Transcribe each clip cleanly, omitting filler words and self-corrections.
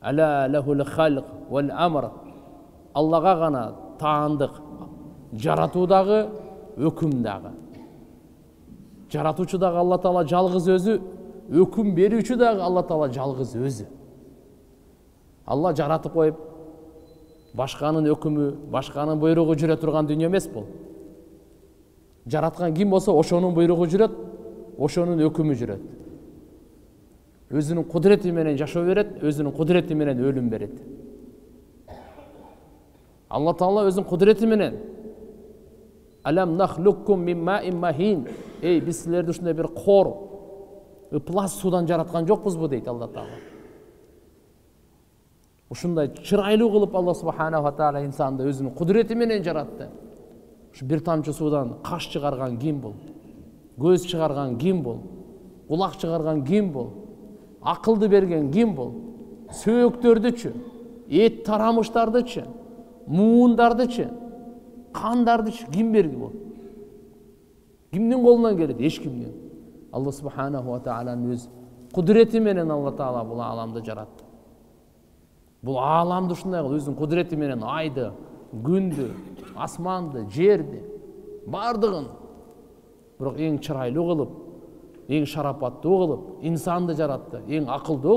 Ала лахул халq вал амр. Аллаға ғана таандык. Жаратуу дагы, өкүм дагы. Жаратуучу дагы Алла Таала жалгыз өзү, өкүм берүүчү дагы Алла Таала жалгыз өзү. Алла жаратып коюп, башканын өкүмү, башканын буйругу жүрө турган дүйнө эмес бул. Жараткан ким болсо, ошонун буйругу жүрөт, ошонун өкүмү жүрөт. Өзүнүн кудурети менен жашоо берет, өзүнүн кудурети менен өлүм берет. Алла Таала өзүнүн кудурети менен Алам нахлуккум мин маин махин. Эй, биз силерди ушундай бир кор, ыплас судан жараткан жокпузбу дейт Алла Таала. Ушундай чырайлуу кылып Алла субханаху ва таала инсанды өзүнүн кудурети менен жаратты. Ушу бир тамчы судан каш чыгарган ким бул? Көз чыгарган ким бул? Кулак чыгарган ким бул? Акылды берген ким бул? Сөөктөрдүчү, эт тарамыштардычы, муундардычы, кандардычы ким берди бул? Кимдин колунан келет? Эч кимдин. Алла субханаху ва тааланын өз кудурети менен Алла Таала бул ааламды жаратты. Бул ааламды ушундай кылып өзүнүн кудурети менен айды, күндү, асманды, жерди, бардыгын бирок эң чырайлуу кылып, эң шарапаттуу кылып, инсанды жаратты, эң акылдуу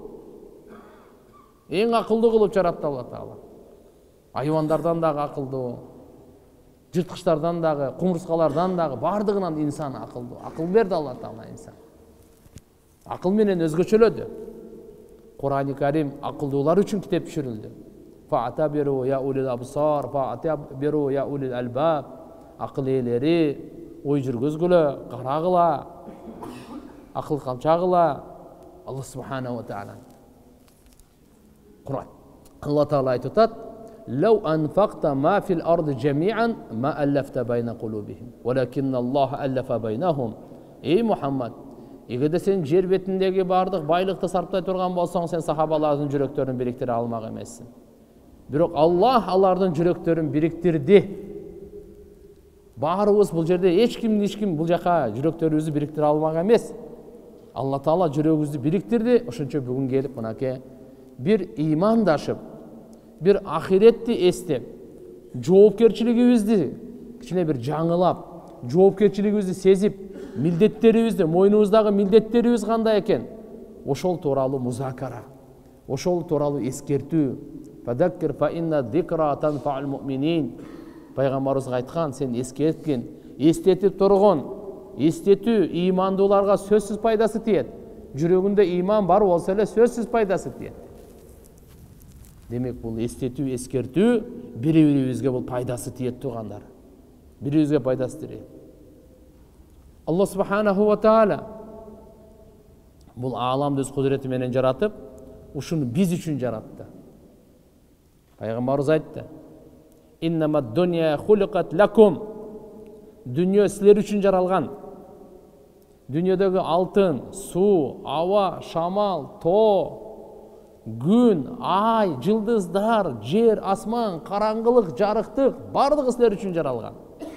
кылып жаратты Алла Таала. Айвандардан дагы акылдуу, жырткычтардан дагы, кумурскалардан дагы бардыгынан инсан акылдуу. Акыл берди Алла Таала инсан. Акыл менен өзгөчөлөдү. Kur'an-ı Kerim akıllılar için kitap düşürüldü. Fa'tabiru ya ulil absar, fa'tabiru ya ulil albab. Akıl eğileri, oycur gözgülü, qaragıla, akıl kalçağıla. Allah subhanahu wa ta'ala. Kur'an. Allah Teala aytıtat. لو أنفقت ما في الأرض جميعا ما ألفت بين قلوبهم ولكن الله ألف بينهم. Ey Muhammed, эгерде сен жер бетиндеги бардык байлыкты сарптай турган болсоң, сен сахабалардын жүрөктөрүн бириктире алмак эмессиң. Бирок Аллах алардын жүрөктөрүн бириктирди. Баарыбыз бул жерде эч ким бул жака жүрөктөрүбүздү бириктире алмак эмес. Алла Таала жүрөгүбүздү бириктирди. Ошончо бүгүн келип мынакей бир ыймандашып, бир ахиретти эстеп, жоопкерчилигибизди кичине бир жаңылап, жоопкерчилигибизди сезип, милдеттерибизди, мойнубуздагы милдеттерибиз кандай экен? Ошол тууралуу музакара, ошол тууралуу эскертүү. Фадаккир фа инна зикра танфаул муъминин. Пайгамбарыбыз айткан, сен эскерткин, эстетип тургун. Эстетүү ыймандууларга сөзсүз пайдасы тиет. Жүрөгүндө ыйман бар болсо эле сөзсүз пайдасы тиет. Демек бул эстетүү, эскертүү бири-бирибизге бул пайдасы тиет тугандар. Бири-бирибизге пайдасы тиет. Allah subhanahu wa ta'ala bul aalamды өз кудурети менен жаратып, ушуну биз үчүн жаратты. Пайгамбарыбыз айтты: "Иннамад дуnya хуликат лакум." Дүньө силер үчүн жаралган. Дүньөдөгү алтын, суу, аба, шамал, тоо, күн, ай, жылдыздар, жер, асман, караңгылык, жарыктык бардыгы силер үчүн жаралган.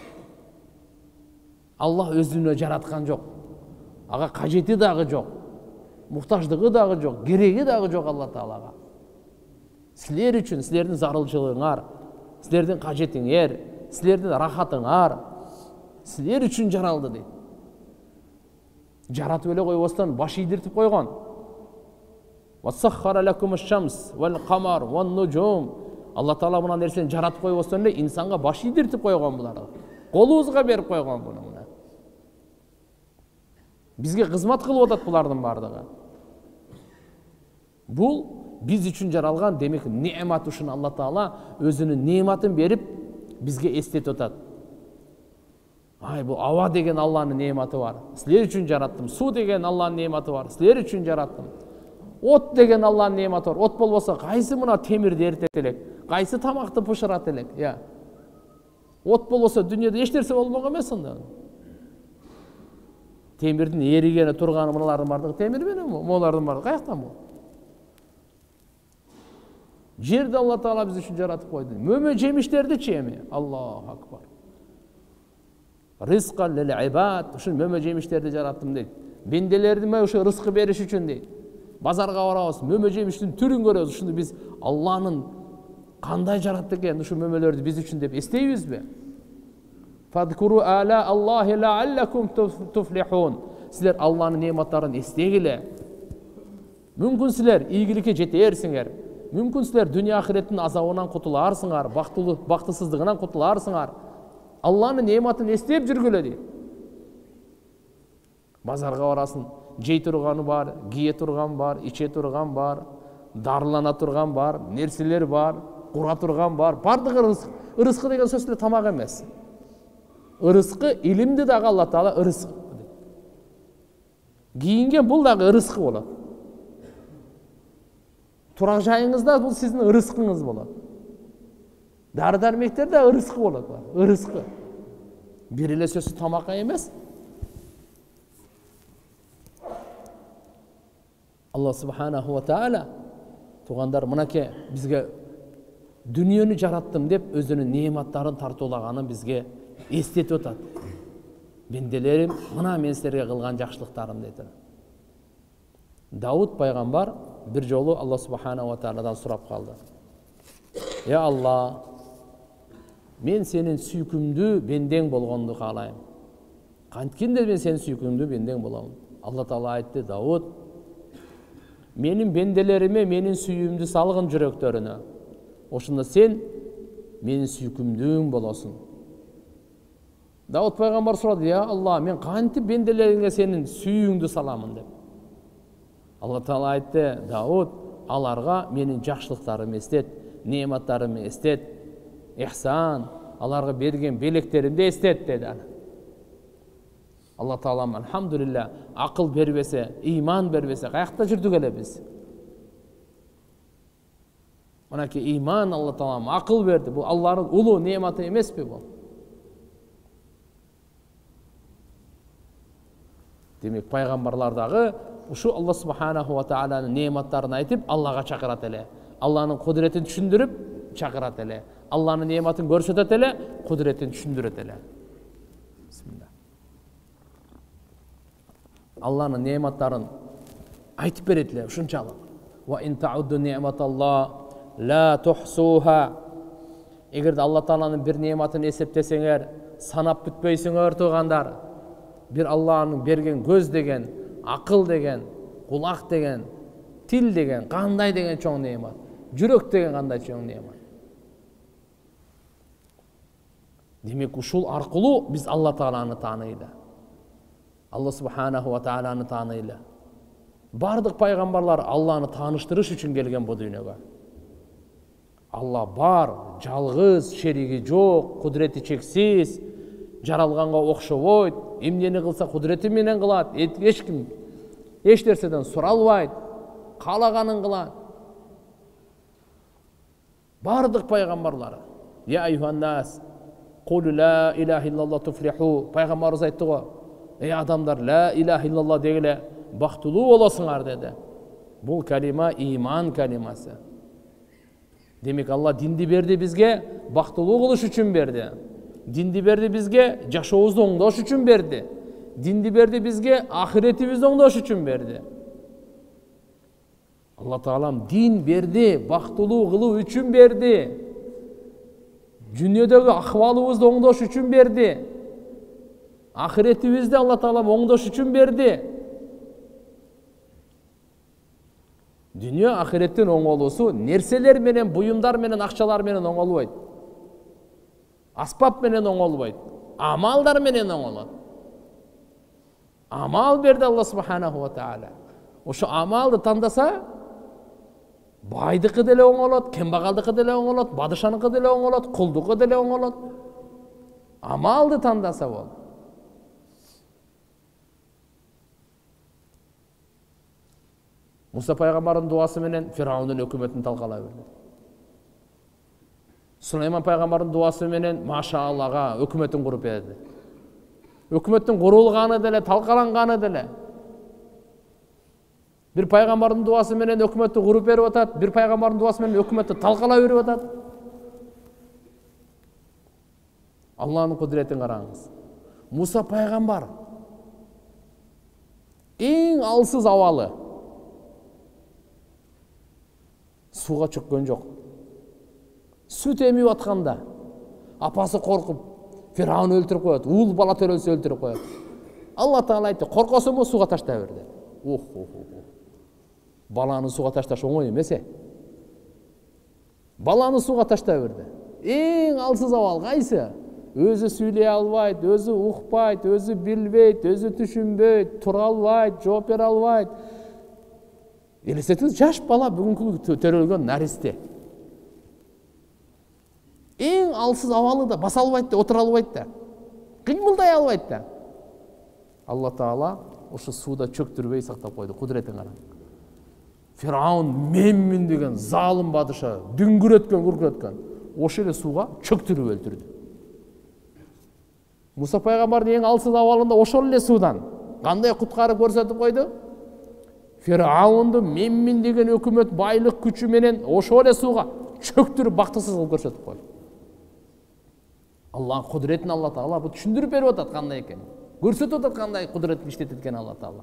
Аллах өзүнө жараткан жок. Ага кажети дагы жок. Муктаждыгы дагы жок, кереги дагы жок Алла Таалага. Силер үчүн, силердин зарылчылыгыңар, силердин кажетиңер, силердин рахатыңар, силер үчүн жаралды дейт. Жаратып эле койбостон баш ийдиртип койгон. Вассаххара лакумуш-шамс вал-камар ван-нужум. Алла Таала мына нерсени жаратып койбостон эле инсанга баш ийдиртип койгон буларды. Колубузга берип койгон буну. Бизге кызмат кылып атат булардын бардыгы. Бул биз үчүн жаралган, демек неамат ушуну Алла Таала өзүнүн неаматын берип бизге эстетип атат. Ай, бул аба деген Алланын неаматы бар. Силер үчүн жараттым. Суу деген Алланын неаматы бар. Силер үчүн жараттым. От деген Алланын неаматы бар. От болбосо кайсы мына темирди эритет элек, кайсы тамакты пышырат элек, я. От болбосо дүйнөдө эч нерсе болмок эмес анда. Темирдин эригени турганы мыналардын бардыгы темир менен молардын бардыгы каяктан бул? Жерди Алла Таала биз үчүн жаратып койду. Мөмө жемиштерди эми? Аллаху акбар. Ризкан лил ибад, ушул мөмө жемиштерди жараттым дейт. Бенделердиме ушу рызкы бериш үчүн дейт. базарга барабыз, мөмө жемиштин түрүн көрөбүз. Ушуну биз Алланын кандай жаратты экен, ушу мөмөлөрдү биз үчүн деп эстейбизби? Фадкуру ала Аллахи лааллакум туфлихун. Силер Алланын нематтарын эстегиле. Мүмкүн силер ийгиликке жетерсиңер. Мүмкүн силер дүния ахиреттин азабынан кутуларсыңар, бактысыздыгынан кутуларсыңар. Алланын нематын эстеп жүргүлө дейт. Базарга барасың, жей турганы бар, кие турган бар, иче турган бар, дарылана турган бар, нерселер бар, кура турган бар. Бардыгы ырыскы. Ырыскы деген сөз эле тамак эмес. Ырыскы илимди дагы Алла Таала ырыскы дейт. Кийинген бул дагы ырыскы болот. Турак жайыңызда бул сиздин ырыскыңыз болот. Дары дармектер да ырыскы болот. Ырыскы. Бир эле сөзсүз тамакка эмес. Алла субханаху ва таала тугандар мынакей бизге дүниені жараттым деп өзүнүн неематтарын тартуулаганын бизге эстетип атат. Бенделерим, мына мен силерге кылган жакшылыктарым дейт. Дауд пайгамбар бир жолу Алла субханаху ва тааладан сурап калды. Я Алла, мен сенин сүйкүмдүү бендең болгонду каалайм. Канткенде мен сенин сүйкүмдүү бендең болом. Алла Таала айтты: Дауд, менин бенделериме менин сүйүүмдү салгын жүрөктөрүнө. Ошондо сен менин сүйкүмдүүм болосуң. Дауд пайгамбар сурады: Я Алла, мен кантип бенделериңе сенин сүйүүңдү саламын деп. Алла Таала айтты: Дауд, аларга менин жакшылыктарымды эстет, неематтарымды эстет, ихсан, аларга берген белектеримди эстет деди. Алла Таала алхамдулилля акыл бербесе, иман бербесе, каякта жүрдүк эле биз? Мынакей иман Алла Таала акыл берди. Бул Алланын улуу неематы эмеспи бул? Демек пайгамбарлар дагы ушу Алла субханаху ва тааланын неематтарын айтып Аллага чакырат эле. Алланын кудретин түшүндүрүп чакырат эле. Алланын неематын көрсөтөт эле, кудретин түшүндүрөт эле. Бисмилlah. Алланын неематтарын айтып берет эле ушунчалык. Ва ин таудду неъматаллах ла тухсуха. Эгерде Алла Тааланын бир неематын эсептесеңер, санап бүтпөйсүңөр туугандар. Бир Алланын берген көз деген, акыл деген, кулак деген, тил деген, кандай деген чоң неемат. Жүрөк деген кандай чоң неемат. Демек ушул аркылуу биз Алла Тааланы тааныйлы. Алла субханаху ва тааланы тааныйлы. Бардык пайгамбарлар Алланы тааныштырыш үчүн келген бу дүйнөгө. Алла бар, жалгыз, шериги жок, кудрети чексиз, жаралганга окшобойт, эмнени кылса кудрети менен кылат, эч ким эч нерседен суралбайт, каалаганын кылат. Бардык пайгамбарлар, я айюханнас, кулу ла илаха иллаллах туфлиху. Пайгамбарыбыз айтты го, эй адамдар, ла илаха иллаллах дегиле, бактылуу болосуңар деди. Бул калима иман калимасы. Демек Алла динди берди бизге, бактылуу кылыш үчүн берди. Динди берди бизге, жашообузду оңдош үчүн берди. Динди берди бизге, ахиретибизди оңдош үчүн берди. Алла Таалам дин берди, бактылуу кылуу үчүн берди. Дүйнөдөгү акыбалыбызды оңдош үчүн берди. Ахиретибизди Алла Таалам оңдош үчүн берди. Дүйнө ахиреттин оңолуусу нерселер менен, буюмдар менен, акчалар менен оңолбойт. Аспап менен оңолбойт. Амалдар менен оңолот. Амал берди Алла субханаху ва таала. Ошо амалды тандаса, байдыкы деле оңолот, кембагалдыкы деле оңолот, бадышаныкы деле оңолот, кулдукы деле оңолот. Амалды тандаса бол. Муса пайгамбардын дуасы менен Фираундун өкмөтүн талкалай берди. Сулайман пайгамбардын дуасы менен машааллага өкмөтүн куруп берди. Өкмөттүн курулганы деле, талкаланганы деле. Бир пайгамбардын дуасы менен өкмөттү куруп берип атат, бир пайгамбардын дуасы менен өкмөттү талкалай берип атат. Алланын кудретин караңыз. Муса пайгамбар эң алсыз абалы, суға чөккөн жок. Сүт эмип атканда апасы коркуп Фираун өлтүрүп коет, уул бала төрөлсө өлтүрүп коет. Алла Таала айтты, коркосуңбу суга таштай бер деп. Баланы суга ташташ оңой эмес. Баланы суга таштай берди. Эң алсыз абал кайсы? Өзү сүйлөй албайт, өзү укпайт, өзү билбейт, өзү түшүнбөйт, тура албайт, жооп бере албайт. Элестетиңиз, жаш бала бүгүнкү төрөлгөн наристе. Эң алсыз абалы да, баса албайт да, отура албайт да, кыймылдай албайт да. Алла Таала ошо сууда чөктүрбөй сактап койду, кудуретин караңыз. Фираун менмин деген залым бадыша, дүңгүрөткөн, ошо эле сууга чөктүрүп өлтүрдү. Муса пайгамбардын эң алсыз абалында ошол эле суудан кандай куткарып көрсөтүп койду? Фираунду менмин деген өкмөт байлык күчү менен ошол эле сууга чөктүрүп бактысыз кылып көрсөтүп койду. Аллахтын кудуретин Алла Таала бу түшүндүрүп берип атат кандай экен. Көрсөтүп атат кандай кудурет иштетет экен Алла Таала.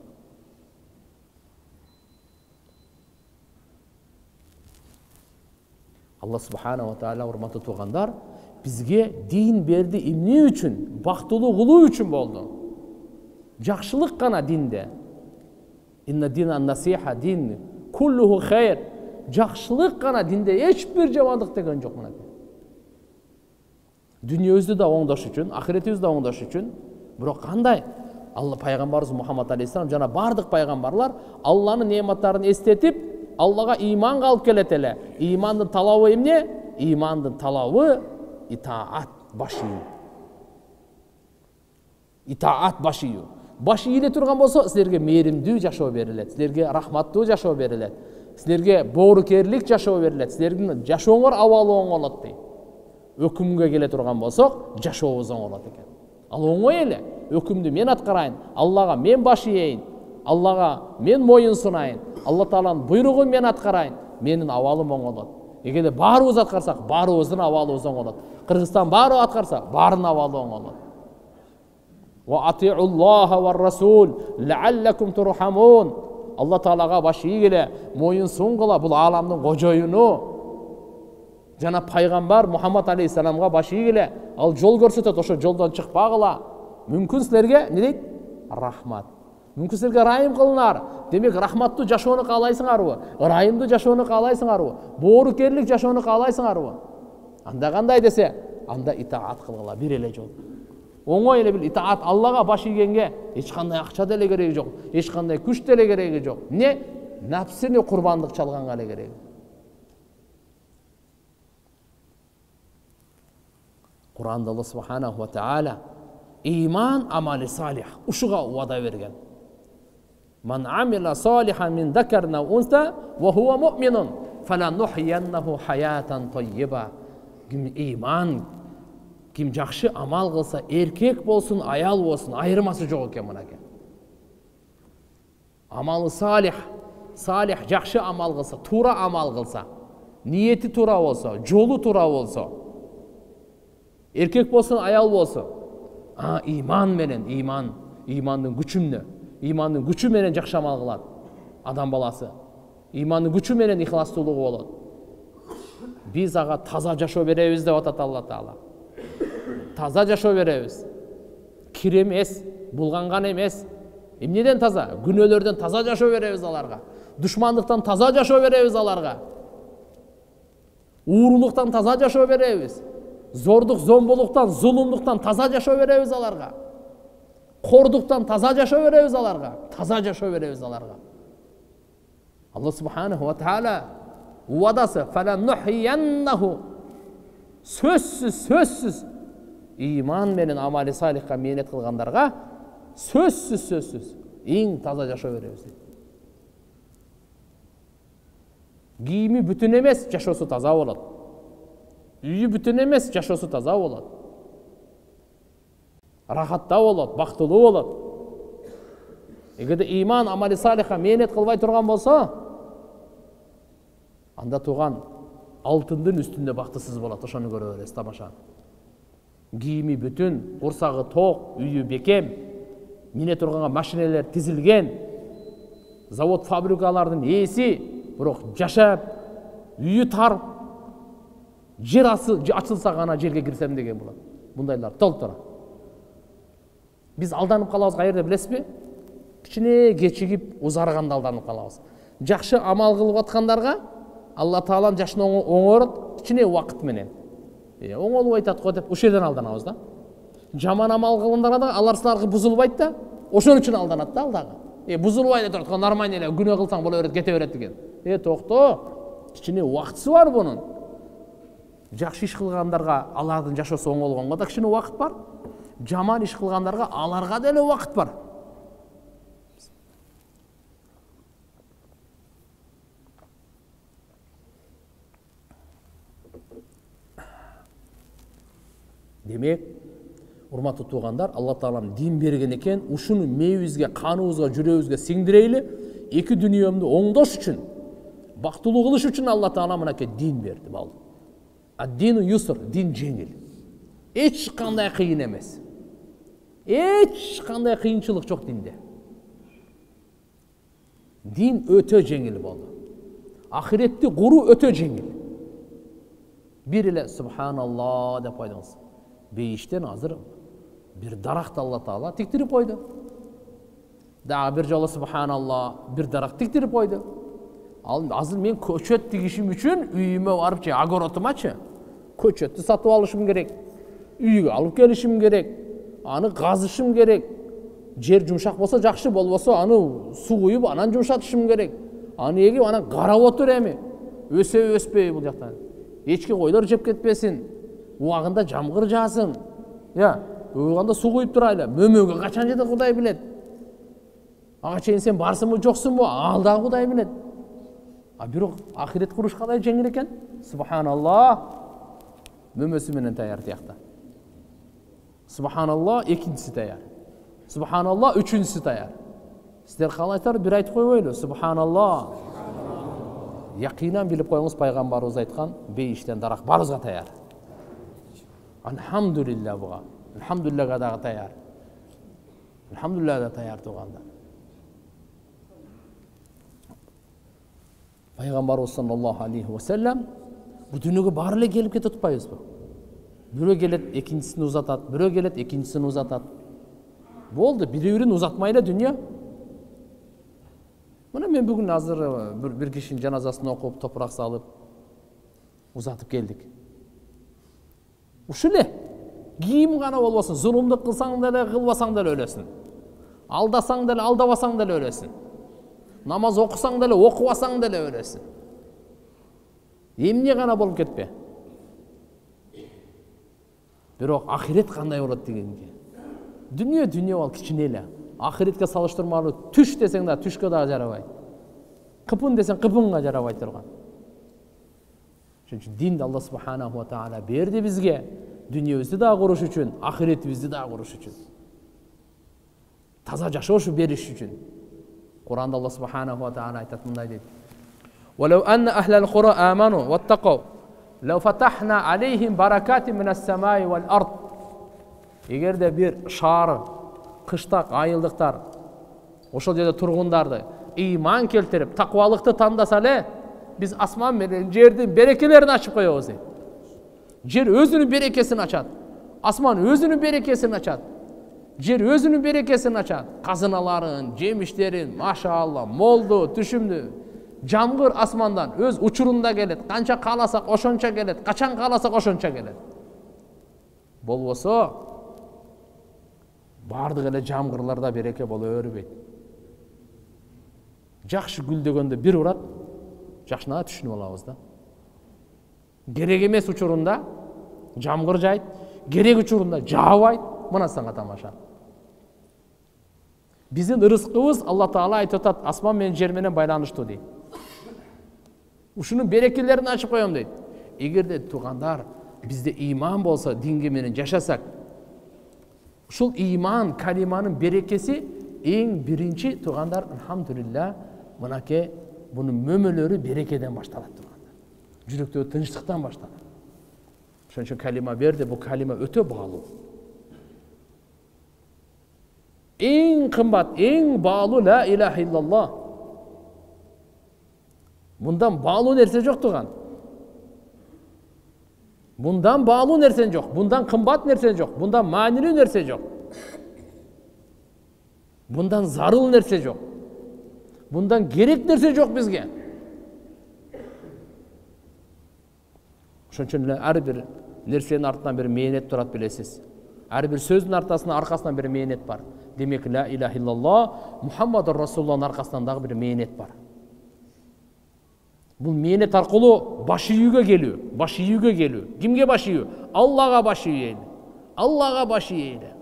Алла Субхана ва Таала, урматтуу туугандар, бизге дин берди эмне үчүн? Бактылуу кылуу үчүн болду. Жакшылык гана динде. Инна дина насиха, дин куллуху хайр. Жакшылык гана динде, эч бир жамандык деген жок мына. Дүниебизди да оңдош үчүн, ахиретибизди да оңдош үчүн, бирок кандай? Алла пайгамбарыбыз Мухаммад алейхиссалам жана бардык пайгамбарлар Алланын неаматтарын эстетип, Аллага иманга алып келет эле. Имандын талабы эмне? Имандын талабы итаат, баш ийүү. Итаат, баш ийүү. Баш ийиле турган болсо, силерге мээримдүү жашоо берилет, силерге рахматтуу жашоо берилет, силерге боорукерлик жашоо берилет, силердин жашооңор абалы оңолот дейт. Өкүмгө келе турган болсок, жашообуз оңолот экен. Ал оңой эле. Өкүмдү мен аткарайын, Аллага мен баш ийейин, Аллага мен моюн сунайын, Алла Тааланын буйругун мен аткарайын, менин абалым оңолот. Эгерде баарыбыз аткарсак, баарыбыздын абалыбыз оңолот. Кыргызстан баары аткарса, баарынын абалы оңолот. Ва атиуллаха ва расул лааллакум турхамун. Алла Таалага баш ийгиле, моюн сунгула, бул ааламдын кожоюну. Жана пайгамбар Мухаммад алейхиссаламга баш ийгиле, ал жол көрсөтөт, ошо жолдон чыкпагыла. Мүмкүн силерге не дейт? Рахмат. Мүмкүн силерге райым кылынар. Демек, рахматтуу жашоону каалайсыңарбы? Ырайымдуу жашоону каалайсыңарбы? Боорукерлик жашоону каалайсыңарбы? Анда кандай десе, анда итаат кылгыла, бир эле жол. Оңой эле бил, итаат. Аллага баш ийгенге эч кандай акча деле кереги жок, эч кандай күч деле кереги жок. Не? Напсини курбандык чалганга эле кереги. Куранда Алла Субханаху ва Таала иман амали салих ушуга вада берген. Ман амила салихан мин закарин ау унса ва хуа муъминун фаланухйяннаху хаятан таййиба. Ким иман, ким жакшы амал кылса, эркек болсун, аял болсун, айырмасы жок экен мына. Амалы салих, жакшы амал кылса, туура амал кылса, ниети туура болсо, жолу туура болсо, эркек болсун, аял болсун, иман менен, имандын күчү менен жакшы амал кылат адам баласы. Имандын күчү менен ихластуулугу болот. Биз ага таза жашоо беребиз деп атат Алла Таала. Таза жашоо беребиз. Кир эмес, булганган эмес. Эмнеден таза? Күнөөлөрдөн таза жашоо беребиз аларга. Душмандыктан таза жашоо беребиз аларга. Уурулуктан таза жашоо беребиз. Зордук, зомбулуктан, зулумдуктан таза жашоо беребиз аларга. Кордуктан таза жашоо беребиз аларга. Таза жашоо беребиз аларга. Алла Субханаху ва Таала уадасы фаланухйяннаху, сөзсүз иман менен амали салихка мээнет кылгандарга сөзсүз эң таза жашоо беребиз. Кийими бүтүн эмес, жашоосу таза болот. Үйү бүтүн эмес, жашоосу таза болот. Рахатта болот, бактылуу болот. Эгерде иман амали салихка мээнет кылбай турган болсо, анда туган алтындын үстүндө бактысыз болот. Ошону көрө бересиз, тамаша. Кийими бүтүн, курсагы ток, үйү бекем, мине турганга машинелер тизилген, завод фабрикалардын ээси, бирок жашап, үйі тар, жер açılsa ғана жерге кірсем деген болады. Бұндайлар толып тұрады. Біз алданып қалабыз қайерде білесіз бе? Кішкене кечігіп, ұзарғанда алданып қалабыз. Жақсы амал қылып атқандарға Алла Таалам жашын оңорот, кішкене уақыт менен. Оңолуп айтат го деп, ошол жерден алданабыз да. Жаман амал кылгандарға да алар силарга бузулбайт да, ошон үчүн алданат да алдагы. Бузулбай деп турат, нормально эле күнөө кылсаң боло берет, кете берет деген. Токто, кичине убактысы бар бунун. Жакшы иш кылгандарга алардын жашоосу оңолгонго да кичине убакыт бар. Жаман иш кылгандарга аларга деле убакыт бар. Демек, урматтуу туугандар, Алла Таалам дин берген экен, ушуну мээбизге, каныбызга, жүрөгүбүзгө сиңдирейли, эки дүйнөмдү оңдош үчүн, бактылуу кылыш үчүн Алла Таала мынакей дин берди. Ад-дину юср, дин жеңил. Эч кандай кыйын эмес. Эч кандай кыйынчылык жок динде. Дин өтө жеңил болду. Ахиретти куруу өтө жеңил. Бир эле субханалла деп койдуңуз. Бейиштен азыр бир даракты Алла Таала тиктирип койду. Дагы бир жолу субханалла, бир дарак тиктирип койду. Ал азыр мен көчөт тигишим үчүн үйүмө барып огородумачы көчөттү сатып алышым керек. Үйгө алып келишим керек. Аны казышым керек. Жер жумшак болсо жакшы, болбосо аны суу куюп анан жумшатышым керек. Аны эгип анан карап отур эми. Өсөбү өспөйбү бул жактан. Эчки койлор жеп кетпесин. Убагында жамгыр жаасын. Уйганда суу куюп турайлы. Мөмөгө качан жетет Кудай билет. Ага чейин сен барсыңбы, жоксуңбу, ал дагы Кудай билет. Бирок ахирет куруш кандай жеңил экен? Субханалла. Мөмөсү менен таяр тиякта. Субханалла экинчиси таяр. Субханалла үчүнчүсү таяр. Сиздер калайсыздар, бир айтып койбойлу. Субханалла. Якинан билип коюңуз, пайгамбарыбыз айткан, бейиштен дарак барыбызга таяр. Алхамдулилля буга. Алхамдулиллага дагы таяр. Алхамдулилля да таяр туугандар. Пайгамбарыбыз саллаллаху алейхи ва саллям бу дүйнөгө баары эле келип кетип атпайбызбы? Бирөө келет, экинчисин узатат, бирөө келет, экинчисин узатат. Болду, бири-бирин узатмай эле дүйнө. Мына мен бүгүн азыр бир кишинин жаназасын окуп, топурак салып, узатып келдик. Ушул эле. Кийим гана болбосун, зулумдук кылсаң деле, кылбасаң деле өлөсүн. Алдасаң деле, алдабасаң деле өлөсүн. Намаз окусаң деле, окубасаң деле өлөсүн. Эмне гана болуп кетпе. Бирок ахирет кандай болот дегенге. Дүйнө ал кичине эле. Ахиретке салыштырмалуу түш десең да түшкө дагы жарабайт. Кыпын десең кыпынга жарабай турган. Çünkü din de Allah subhanahu wa ta'ala berdi bizge. Dünyamızı da kuruş üçün, ahiretimizi da kuruş üçün. Taza yaşoşu beriş üçün. Kur'an'da Allah subhanahu wa ta'ala aytat bunday deydi. وَلَوْ أَنَّ أَهْلَ الْقُرَى آمَنُوا وَاتَّقَوْا لَوْ فَتَحْنَا عَلَيْهِمْ بَرَكَاتٍ مِنَ السَّمَاءِ وَالْأَرْضِ. Eğer de bir şaarı, kıştak, ayıldıklar, oşol жерде turgundарды iman keltirip, takvalıkты tandasa biz asman menен жердин берекелерин açıp koyabız. Жер өзүнүн берекесин açat. Asman өзүнүн берекесин açat. Жер өзүнүн берекесин açat. Казыналарын, жемиштерин, машаалла, молду, түшүмдү. Жамгыр асмандан өз учурунда келет. Канча кааласак ошончо келет. Качан кааласак ошончо келет. Болбосо бардык эле жамгырларда береке боло бербейт. Жакшы гүлдөгөндө бир урат, жакшына түшүнүп алабыз да. Керек эмес учурунда жамгыр жайт, керек учурунда жаабайт. Мына сага тамаша. Биздин ырыскыбыз Алла Таала айтып атат, асман менен жер менен байланыштуу дейт. Ушунун берекелерин ачып коем дейт. Эгерде туугандар бизде иман болсо, динге менен жашасак, ушул иман калиманын берекеси эң биринчи туугандар, алхамдулилля, мынакей bunun mömölörü berekeden başlanat turganda. Жүрөктөгү тынчтыктан башталат. Ошон үчүн калима берди, бул калима өтө баалуу. Эң кымбат, эң баалуу ла илаха иллаллах. Мындан баалуу нерсе жок турган. Bundan bağlı nersen yok, bundan kımbat nersen yok, bundan manili nerse yok. Bundan zarıl nerse yok. Bundan gerek nerse yok bizge. Ошон үчүн эле ар бир нерсенин артынан бир мээнет турат билесиз. Ар бир сөздүн аркасынан бир мээнет бар. Демек ла илаха иллаллах Мухаммадур Расулуллахтын аркасынан дагы бир мээнет бар. Бул мээнет аркылуу баш ийүүгө келүү. Кимге баш ийүү? Аллага баш ийели. Аллага баш ийели.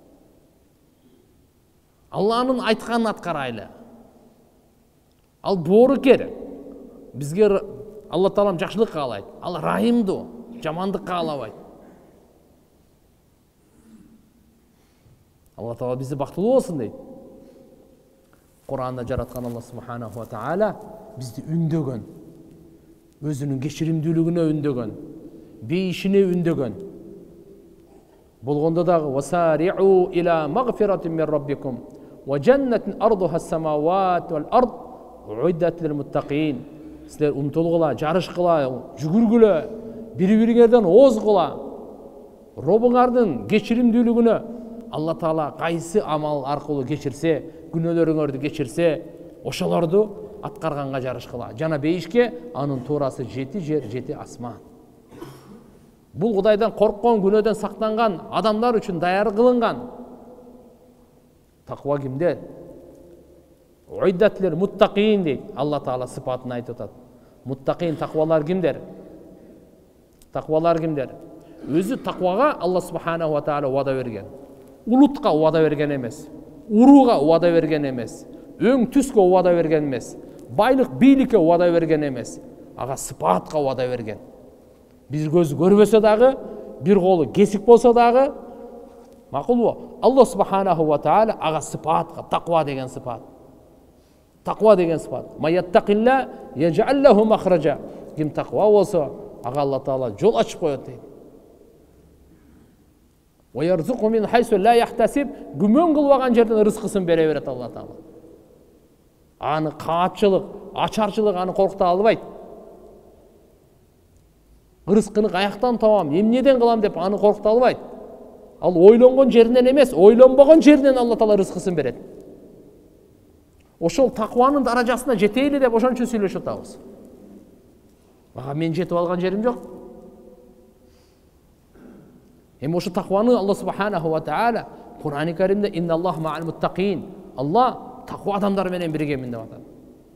Алланын айтканын аткарайлы. Ал боорукер. Бизге Алла Таалам жакшылык каалайт. Ал райымдуу, жамандык каалабайт. Алла Таала бизди бактылуу болсун дейт. Кур'анда жараткан Алла Субханаху ва Таала бизди үндөгөн. Өзүнүн кечиримдүүлүгүнө үндөгөн. Бейишине үндөгөн. Болгондо дагы васари'у ила магфиратин мин раббикум ва жаннатин ардуха ас-самават вал ард уиддат лил муттакин. Силер умтулгула, жарышкыла, жүгүргүлө, бири-бириңерден озгула. Робуңардын кечиримдүүлүгүнө Алла Таала кайсы амал аркылуу кечирсе, күнөөлөрүңөрдү кечирсе, ошолорду аткарганга жарышкыла. Жана бейишке анын туурасы 7 жер, 7 асман. Бул Кудайдан корккон, күнөөдөн сактанган адамдар үчүн даяр кылынган. Таква кимде? Уиддатлер муттакин дейт. Алла Таала сыпатын айтып атат. Муттакин таквалар кимдер? Таквалар кимдер? Өзү таквага Алла Субханаху ва Таала вада берген. Улутка вада берген эмес. Урууга вада берген эмес. Өң түскө вада берген эмес. Байлык, бийликке вада берген эмес. Ага сыпатка вада берген. Бир көз көрбөсө дагы, бир колу кесик болсо дагы, макулбу? Алла Субханаху ва Таала ага сыпатка, таква деген сыпат. Таква деген сыпат. Маяттакилла яжаллаху махраджа. Ким таква болсо, ага Алла Таала жол ачып коет дейт. Ва ярзуқу мин хайсу ла яхтасиб. Күмөн кылбаган жерден рызкысын бере берет Алла Таала. Аны каапчылык, ачарчылык аны коркута албайт. Рызкыны каяктан табам, эмнеден кылам деп аны коркута албайт. Ал ойлонгон жеринен эмес, ойлонбогон жеринен Алла Таала рызкысын берет. Ошол такванын даражасына жетейли деп ошон үчүн сүйлөшүп атабыз. Ага мен жетип алган жерим жок. Эми ошо такваны Алла Субханаху ва Таала Кур'ан-ы Каримде инналлах ма'ал муттакин. Алла таква адамдар менен биргемин деп атат.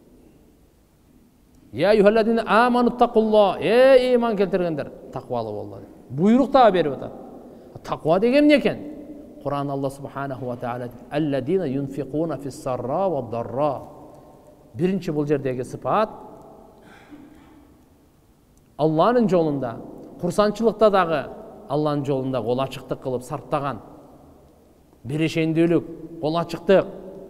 Я юхалладина аману тақулла. Иман келтиргендер, таквалы болду. Буйрук да берип атат. Таква деген эмне экен? Kur'an Allah Subhanahu wa Ta'ala "Ellezine yunfiquna fis-sarra ve'd-darra." Birinci bu yerdeki sıfat Allah'ın yolunda, kursançılıkta dağı Allah'ın yolunda kol açıklık kılıp sarptagan. Birişendүүлүк, kol açıklık.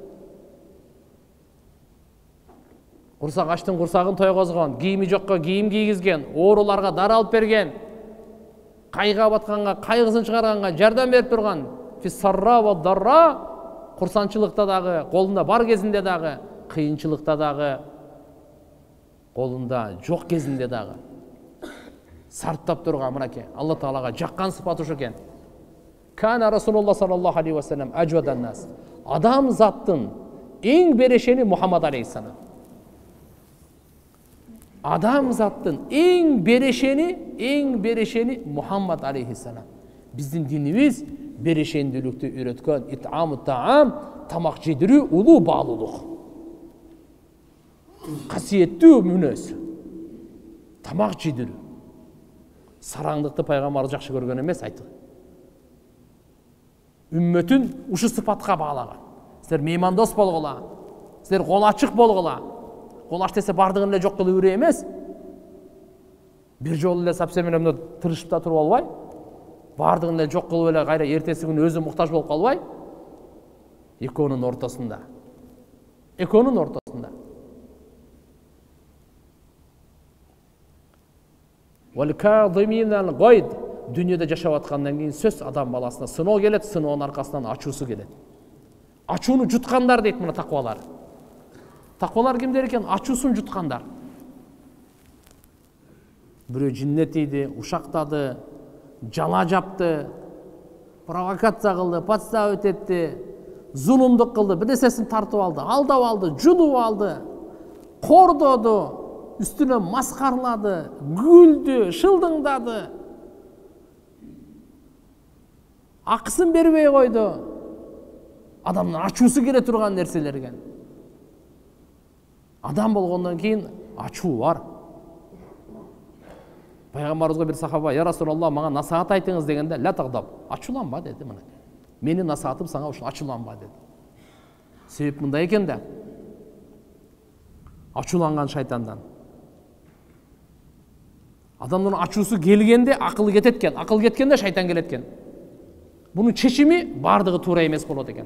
Kursak açtın kursagın toygozgon, giyimi jokko giyim giygizgen, oorularga dara alып берген, кайга батканга, кайгысын чыгарганга жардам берип турган. Fis-sarra ve'd-darra, kursançılıkta dağı, kolunda бар кезинде dağı, кыйынчылыкта dağı, kolunda жок кезинде dağı. Sarптап турган мынакей Алла Таалага жаккан сыпат ошо экен. Кана Расулуллах саллаллаху алейхи ва саллям ажвадан нас. Адам заттын эң берешени Мухаммад алейхиссалам. Адам заттын эң берешени Мухаммад алейхиссалам. Биздин динибиз берешендүүлүктү үйрөткөн. Ит'аму таам, тамак жедирүү улуу баалуулук. Касиеттүү мүнөз. Тамак жедирүү. Сараңдыкты пайгамбар жакшы көргөн эмес айтты. Үммөтүн ушу сыпатка баалаган. Силер меймандос болгула, силер кол ачык болгула. Кол ач десе бардыгын эле жок кылып үрө эмес. Бир жолу эле сапсе менен тырышып да туруп албай, бардыгын эле жок кылып эле кайра эртеси күнү өзү муктаж болуп калбай, экөөнүн ортосунда. Вал-кадиминал гайд. Дүниеде жашап аткандан кийин сөз адам баласына сыноо келет, сыноонун аркасынан ачуусу келет. Ачууну жуткандар дейт мына таквалар. Таквалар кимдер экен? Ачуусун жуткандар. бирөө жиннет ийди, ушактады, жала жапты, провокация кылды, подставить этти, зулумдук кылды, бир нерсесин тартып алды, алдап алды, жулуп алды, кордоду, üstüne maskarladı, güldü, şıldыңдады. Акысын бербей койду. Адамдын ачуусу келе турган нерселерге. Адам болгондон кийин ачуу бар. Пайгамбарыбызга бир сахаба: "Я Расулалла, мага насаат айтыңыз" дегенде, "Ла тагдаб", ачууланба деди мына. Менин насаатым сага ушул ачууланба деди. Себеп мында экен да. Ачууланган шайтандан. Адамдын ачуусу келгенде акыл кетет экен, акыл кеткенде шайтан келет экен. Bunun çeşimi bardығы тура емес болот экен.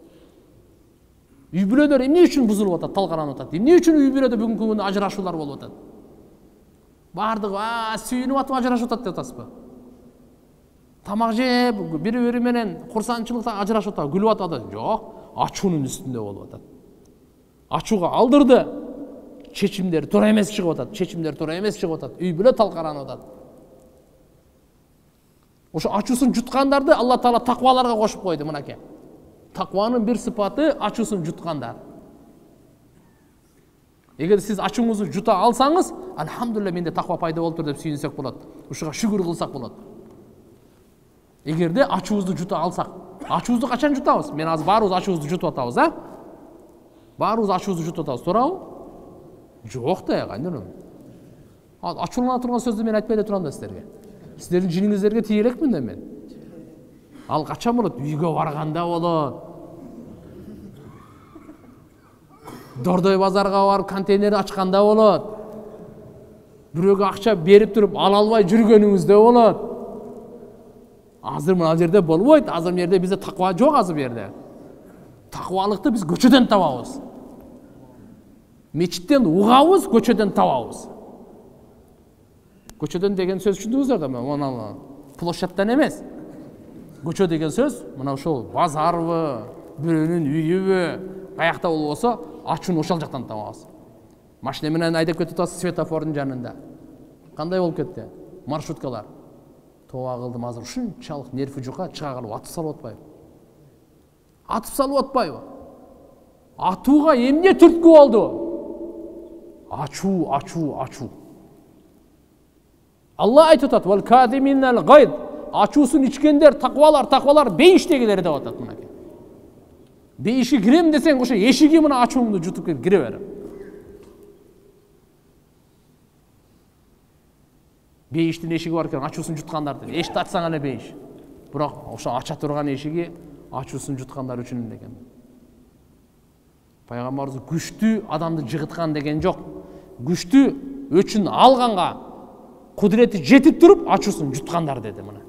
Үй бүлөлөр эмне үчүн бузулуп атат, талкаланып атат? Эмне үчүн үй бүлөдө бүгүнкү күндө ажырашуулар болуп атат? Бардығы сүйүнүп атып ажырашып атат деп атасызбы? Тамак жеп, бири-бири менен курсанчылыкта ажырашып атат, күлүп атат. Жок, ачуунун үстүндө болуп атат. Ачууга алдырды. Чечимдер туура эмес чыгып атат. Чечимдер туура эмес чыгып атат. Үй бүлө талкаланып атат. Ошо ачуусун жуткандарды Алла Таала такваларга кошуп койду мынакей. Такванын бир сыпаты ачуусун жуткандар. Эгер сиз ачууңузду жута алсаңыз, алхамдулилля менде таква пайда болуптур деп сүйүнсөк болот. Ушуга шүгүр кылсак болот. Эгерде ачуубузду жута алсак, ачуубузду качан жутабыз? Мен азыр баарыбыз ачуубузду жутуп атабыз, а? Баарыбыз ачуубузду жутуп атабыз, туурабы? Жок да, кандай? Ачуулана турган сөздү мен айтпай эле турам да силерге. Сіздердің жиниңиздерге тие элекмин да мен. Ал качан болот? Үйгө барганда болот. Дордой базарга барып контейнер ачканда болот. Бирөөгө акча берип туруп ала албай жүргөнүңүздө болот. Азыр мына жерде болбойт. Азыр жерде бизде таква жок азыр жерде. Таквалыкты биз көчөдөн табабыз. Мечиттен угабыз, көчөдөн табабыз. Көчөдөн деген сөз түшүндүңүздөр да, мына площадьтан эмес. Көчө деген сөз мына ошол базарбы, бирөөнүн үйүбү, каякта болбосо, ачууну ошол жактан табабыз. Машина менен айдап кетип атасыз светофордун жанында. Кандай болуп кетти? Маршруткалар. Тооба кылдым азыр ушунчалык нерви жука чыга калып атып салып атпайбы? Атып салып атпайбы? Атууга эмне түрткү болду? Ачуу. Allah aytып атат: "Вал кадиминнал гайд", ачуусун ичкендер, таквалар бейиштегилер деп атат мынакей. Бейиши кирем десең, ошо эшиги мына ачууңду жутуп келип кире бер. Бейиштин эшиги бар экен, ачуусун жуткандарды. Эшикти ачсаң эле бейиш. Бирок ошо ача турган эшиги ачуусун жуткандар үчүн деген. Пайгамбарыбыз күчтүү адамды жыгыткан деген жок. Күчтүү өчүн алганга кудурети жетип туруп ачуусун жуткандар деди мына.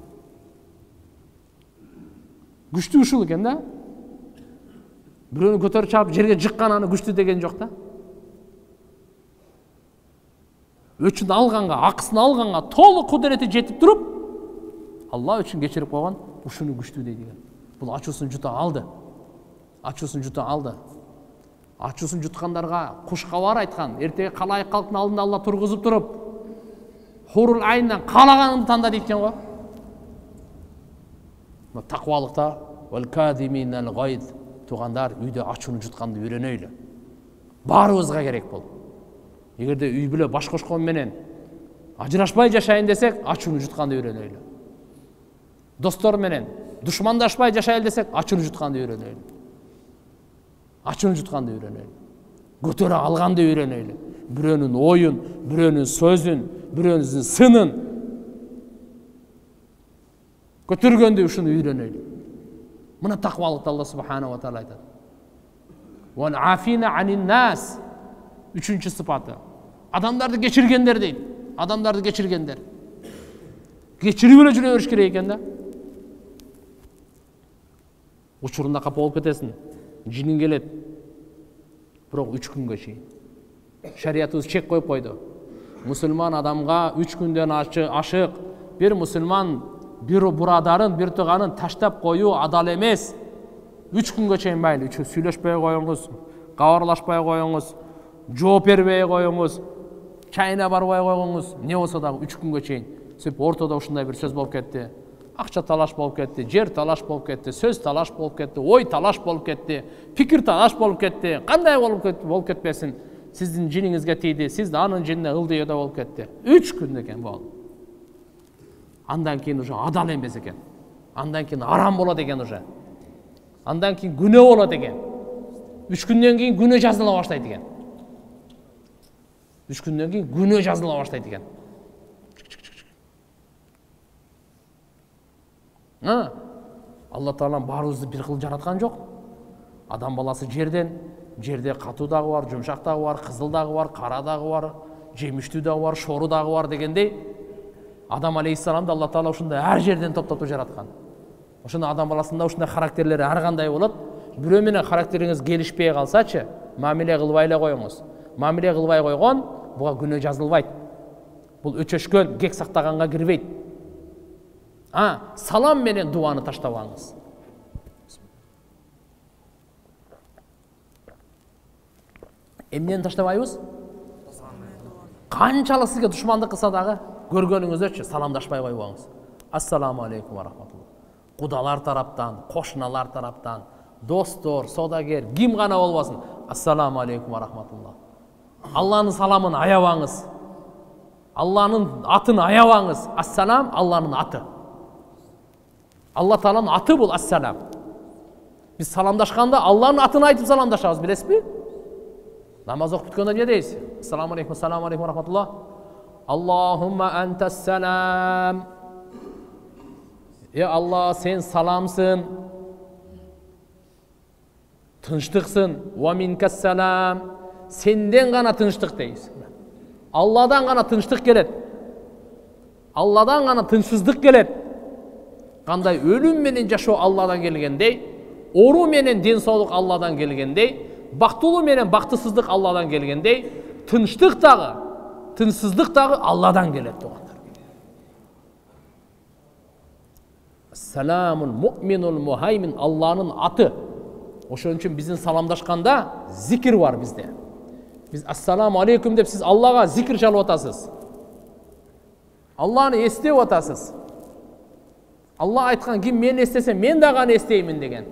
Күчтүү ушул экен да. Бирөөнү көтөрүп чаап жерге жыккан аны күчтүү деген жок да. Өчүн алганга, акысын алганга толук кудурети жетип туруп, Алла үчүн кечирип койгон, ушуну күчтүү дейт экен. Бул ачуусун жута алды. Ачуусун жуткандарга кушкабар айткан, эртеге калайык калктын алдында Алла тургузуп туруп, Хурул айынан калаганыңды танда дейт экен го. Таквалыкта вал кадиминал гайд, тугандар үйдө ачууну жутканды үйрөнөйлү. Баарыбызга керек бул. Эгерде үй бүлө баш кошкон менен ажырашпай жашайын десек, ачууну жутканды үйрөнөйлү. Достор менен душмандашпай жашайын десек, ачууну жутканды үйрөнөйлү. Көтөрө алганды үйрөнөйлү. Бирөөнүн оюн, бирөөнүн сөзүн, бирөөнүн сынын көтөргөндө ушуну үйрөнөйлү. Мына таквалыкты Алла субхана ва таала айтат. Ван афина анин нас. Үчүнчү сыпаты. Адамдарды кечиргендер дейт. Кечирип эле жүрө бериш керек экен да. Учурунда капа болуп кетесиң. Жиниң келет. Бирок 3 күнгө чейин. Шариятыбыз чек коюп койду. Мусулман адамга 3 күндөн ашык бир мусулман бир бурадарын, бир туганын таштап коюу адал эмес. 3 күнгө чейин майли, сүйлөшпөй коюңуз, кабарлашпай коюңуз, жооп бербей коюңуз. чайына барбай койгоңуз, не болсо дагы 3 күнгө чейин. Сөп ортодо ушундай бир сөз болуп кетти. Акча талаш болуп кетти, жер талаш болуп кетти, сөз талаш болуп кетти, ой талаш болуп кетти, пикир талаш болуп кетти. Кандай болуп кетпесин? Сиздин жиниңизге тийди, сиз анын жинине ылдыйда болуп кетти. 3 күн экен болду. Андан кийин уже адал эмес экен. Андан кийин арам болот экен уже. Андан кийин күнөө болот экен. 3 күндөн кийин күнөө жазыла баштайт экен. 3 күндөн кийин күнөө жазыла баштайт экен. Алла Таала баарыбызды бир кыл жараткан жок. Адам баласы жерде катуу дагы бар, жумшак дагы бар, кызыл дагы бар, кара дагы бар, жемиштүү дагы бар, шору дагы бар дегендей, Адам алейхиссаламды Алла Таала ушундай ар жерден топтоп жараткан. Ошондо адам баласында ушундай характерлери ар кандай болот. Бирөө менен характериңиз келишпей калсачы, мамиле кылбай эле коюңуз. Мамиле кылбай койгон, буга күнөө жазылбайт. Бул өчөшкөн, кек сактаганга кирбейт. Салам менен дуаны таштабаңыз. Эмнени таштабайбыз? Канчалык сизге душмандык кылса дагы, көргөнүңүздөрчү саламдашпай койбоңуз. Ассаламу алейкум ва рахматуллах. Кудалар тараптан, кошуналар тараптан, достор, содагер, ким гана болбосун. Ассаламу алейкум ва рахматуллах. Алланын саламын аябаңыз. Алланын атын аябаңыз. Ассалам Алланын аты. Алла Тааланын аты бул ассалам. Биз саламдашканда Алланын атын айтып саламдашабыз, билесизби? Намаз окуп бүткөндө эмне дейсиз? Ассаламу алейкум рахматуллах. Аллахумма антас салам. Алла, сен саламсың. Тынчтыксың. Ва минкас салам. Сенден гана тынчтык дейсиз. Алладан гана тынчтык келет. Алладан гана тынчсыздык келет. Кандай өлүм менен жашоо Алладан келгендей, ору менен ден соолук Алладан келгендей, бактылуу менен бактысыздык Алладан келгендей, тынчтык дагы, тынчсыздык дагы Алладан келет тугандар. Ассаламул муъминул мухаймин, Алланын аты. Ошон үчүн биздин саламдашканда зикир бар бизде. Биз ассаламу алейкум деп сиз Аллага зикир чалып атасыз. Алланы эстеп атасыз. Алла айткан, ким мени эстесе, мен дагы аны эстеймин деген.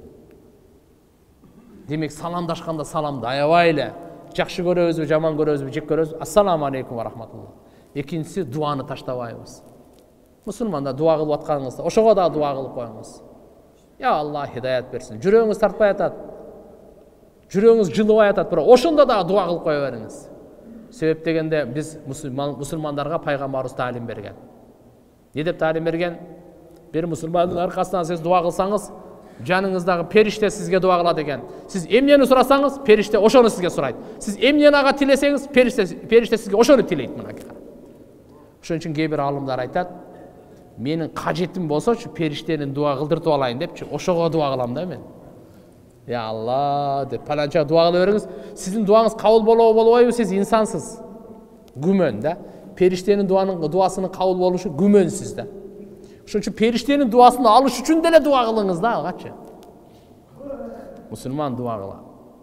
Демек саламдашканда саламды аябай эле. Жакшы көрөбүзбү, жаман көрөбүзбү, жек көрөбүзбү? Ассаламу алейкум ва рахматуллах. Экинчиси, дуаны таштабайбыз. Мусулманда дуа кылып атканыңызда, ошого дагы дуа кылып коюңуз. Я Алла хидаят берсин. Жүрөгүңүз тартпай атат. Жүрөгүңүз жылыбай атат, бирок ошондо дагы дуа кылып кое бериңиз. Себеп дегенде биз мусулмандарга пайгамбарыбыз таалим берген. Не деп таалим берген? Bir musulmandın arkasından siz dua kılsanız, canınızdaki perişte sizge dua kıla degen. Siz emniyeni sorasanız, perişte oşonu sizge soraydı. Siz emniyeni ağa tileseniz, perişte sizge oşonu tileydi. Şunun için bir alımlar aytat, menin kacetim bolsa şu periştenin dua kıldırtıp alayım deyip, oşoğa dua kılam da men. Ya Allah deyip, palanca dua kılıveriniz. Sizin duanız kabul bolabı, siz insansız. Gümön de. Periştenin duasının kabul oluşu gümön sizde. Şunun için periştenin duasını alış üçün de dua kılınız da kaçı. Müslüman dua kıla.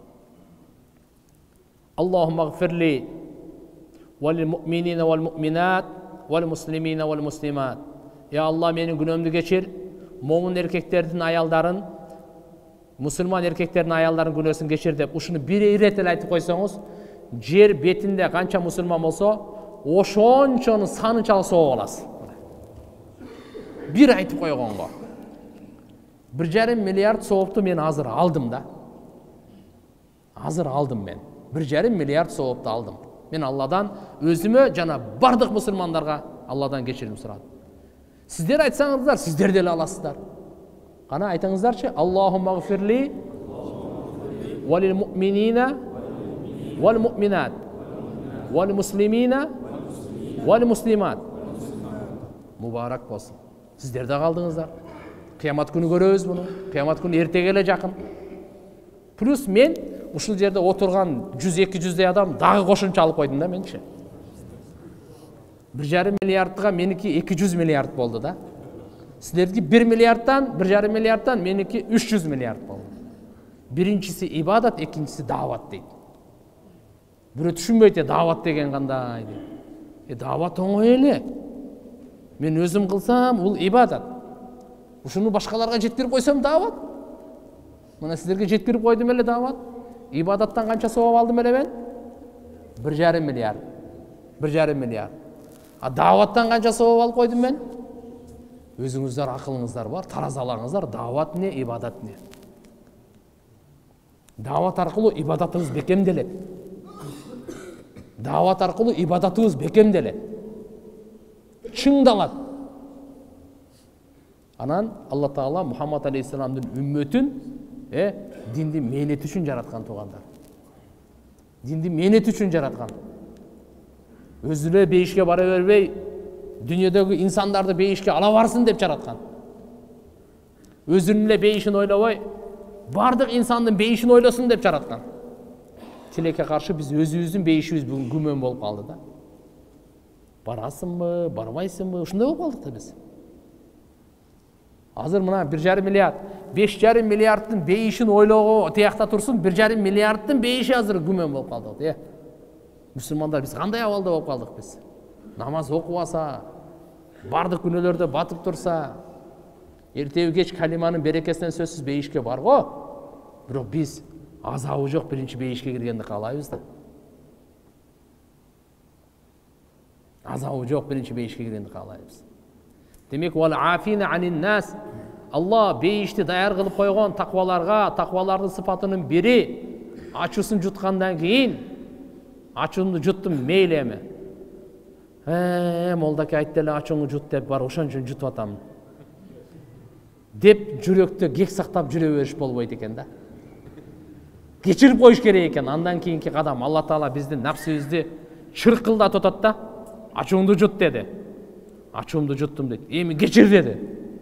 Allahümme gfirli vel mu'minine vel mu'minat vel muslimine vel muslimat. Ya Allah benim günümdü geçir. Momun erkeklerinin ayalların, Müslüman erkeklerin ayalların günösün geçir deyip uşunu bir iretel aytıp koysanız, jer betinde kança Müslüman olsa, oşonçonun sanınçalı soğuk olasın. Bir aytıp koygongo. 1,5 milyard soğuptu men hazır aldım da. Hazır aldım men. 1,5 milyard soğuptu aldım. Men Allah'dan özümü jana bardıq musulmandarga Allah'dan geçirim suradım. Sizler aytsanızlar, sizler de alasızlar. Kana aytыңыздарчы, Allahumma gfirli velil mu'minina vel mu'minat vel muslimina vel muslimat. Mübarek olsun. Sizler de kaldыңыздар. Kıyamet günü göröbüz bunu. Kıyamet günü erte gele jakın. Plus men ушул жерде отурган 100-200 адам дагы кошумча алып койдум да менчи. 1,5 миллиардга меники 200 миллиард болду да. Силердики 1 миллиардтан 1,5 миллиардтан меники 300 миллиард болду. Биринчиси ибадат, экинчиси дават дейт. Бирөө түшүнбөйт, дават деген кандай дейт. Дават оңой эле. Мен өзүм кылсам, бул ибадат. Ушуну башкаларга жеткирип койсом дават. Мына сиздерге жеткирип койдум эле дават. Ибадаттан канча сооп алдым эле мен? 1,5 миллиард. 1,5 миллиард. А даваттан канча сооп алып койдум мен? Өзүңүздөр акылыңыздар бар, таразалаңыздар, дават не, ибадат не. Дават аркылуу ибадатыңыз бекемделет. Дават аркылуу ибадатыңыз бекемделет. Чыңдалат. Анан Алла Таала Мухаммад алейхиссаламдын үммөтүн динди мээнет үчүн жараткан туугандар. Динди мээнет үчүн жараткан. Өзүлө бейишке бара бербей, дүйнөдөгү инсандарды бейишке ала барсын деп жараткан. Өзүнүн эле бейишин ойлобой, бардык инсандын бейишин ойлосун деп жараткан. Тилекке каршы биз өзүбүздүн бейишибиз бүгүн күмөн болуп калды да. Барасыңбы, барбайсыңбы, ушундай болуп калдык да биз. Азыр мына 1,5 миллиард, 5,5 миллиарддын бейишин ойлоого тиякта турсун, 1,5 миллиарддын бейиши азыр күмөн болуп калдык. Мусулмандар биз кандай абалда болуп калдык биз? Намаз окубаса, бардык күнөөлөрдө батып турса, эртеби кеч калиманын берекесинен сөзсүз бейишке бар го. Бирок биз азабы жок биринчи бейишке киргенди каалайбыз да. Азабы жок биринчи бейишке киргенди каалайбыз. Демек, вал афина анин нас. Алла бейишти даяр кылып койгон такваларга, таквалардын сыпатынын бири ачуусун жуткандан кийин, ачуумду жуттум мейли эме. Молдаке айтты эле ачууңду жут деп бар, ошон үчүн жутуп атам. Деп жүрөктө кек сактап жүрө бериш болбойт экен да. Кечирип коюш керек экен. Андан кийинки кадам Алла Таала биздин напсыбызды чыркылдатып атат да. Ачууңду жут деди. Ачуумду жуттум дейт. Эми кечир деди.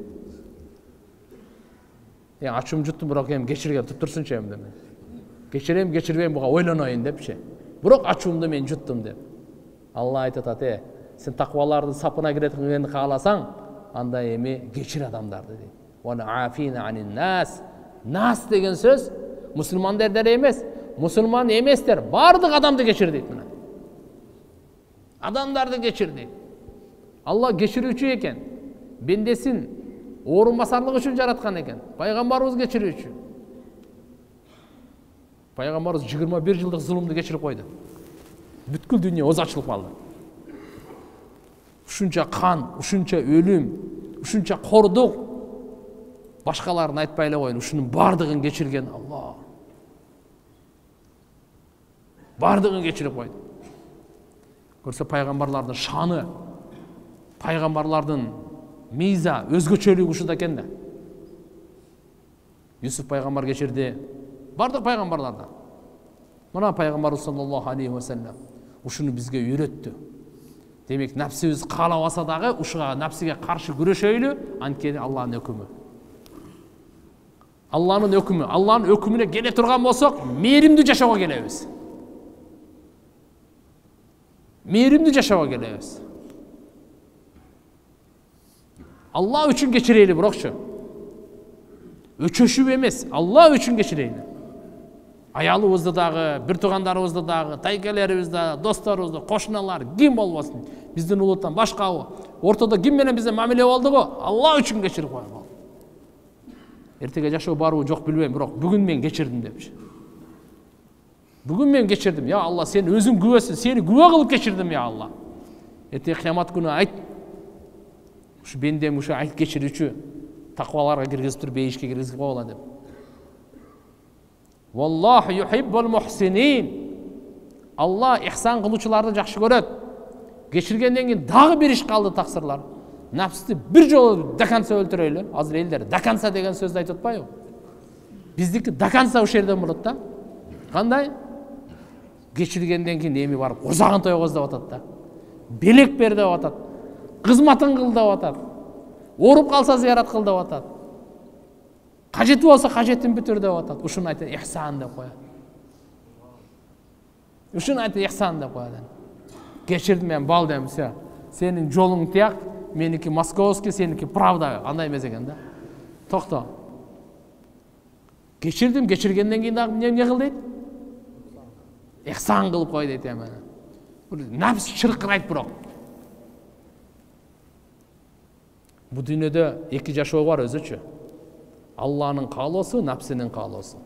Ачуумду жуттум, бирок эми кечирге туттурсунчу эми деме. Кечирем, кечирбейм буга ойлоноюн депчи. Бирок ачуумду мен жуттум деп. Алла айтып атат, сен таквалардын сапына киргенди кааласаң, анда эми кечир адамдарды дейт. Ва афина анин нас. Нас деген сөз мусулмандар деле эмес, мусулман эместер, бардык адамды кечир дейт мына. Адамдарды кечир дейт. Алла кечирүүчү экен. Бендесин орун басарлык үчүн жараткан экен. Пайгамбарыбыз кечирүүчү. Пайгамбарыбыз 21 жылдык зулумду кечирип койду. Бүткүл дүйнө оз ачылып калды. Ушунча кан, ушунча өлүм, ушунча кордук. Башкаларын айтпай эле коюн, ушунун бардыгын кечирген Алла. Бардыгын кечирип койду. Көрсө пайгамбарлардын шаны, пайгамбарлардын миза, өзгөчөлүгү ушунда экен да. Юсуф пайгамбар кечирди, бардык пайгамбарлардан. Мына пайгамбарыбыз саллаллаху алейхи ва саллям ушуну бизге үйрөттү. Демек, напсыбыз каалабаса дагы ушуга напсиге каршы күрөшөйлү, анткени Алланын өкүмү. Алланын өкүмү, Алланын өкүмүнө келе турган болсок, мээримдүү жашоого келебиз. Мээримдүү жашоого келебиз. Алла үчүн кечирейли, бирокчу. Өчөшүп эмес, Алла үчүн кечирейли. Аялыбызды дагы, бир туугандарыбызды дагы, тайкелерибизди, досторубузду, кошуналар, ким болбосун, биздин улуттан башкабы, ортодо ким менен бизде мамиле болдуго, Алла үчүн кечирип койгон. Эртеге жашоо барбы жок билбейм, бирок бүгүн мен кечирдим депчи. Бүгүн мен кечирдим, я Алла, сен өзүң күбөсүң, сени күбө кылып кечирдим, я Алла. Эртеге кыямат күнү айт, ушу бендем ушу айт кечирүүчү такваларга киргизип туруп бейишке киргизип койгула деп. Валлаху юхиббул мухсинин. Алла ихсан кылуучуларды жакшы көрөт. Кечиргенден кийин дагы бир иш калды, таксырлар. Напсты бир жолу даканса өлтүрөйлү. Азыр элдер даканса деген сөздү айтып атпайбы? Биздики даканса ушул жерден болот да. Кандай? Кечиргенден кийин эми барып озагын тойгоз деп атат да. Белек бер деп атат. Кызматын кыл деп атат. Оруп калса зыярат кыл деп атат. Кажети болсо кажетин бүтүр деп атат. Ушуну айтат ихсан деп коет. Ушуну айтат ихсан деп коет. Кечирдим мен, балдым, все. Сенин жолуң тияк, меники московский, сеники правда. Андай эмес экен да. Токто. Кечирдим, кечиргенден кийин дагы эмне кыл дейт? Ихсан кылып кой дейт эми. Нәпс чыркырайт бирок. Бу дүйнөдө эки жашоо бар өзүчө. Алланын каалоосу, нәпсинин каалоосу.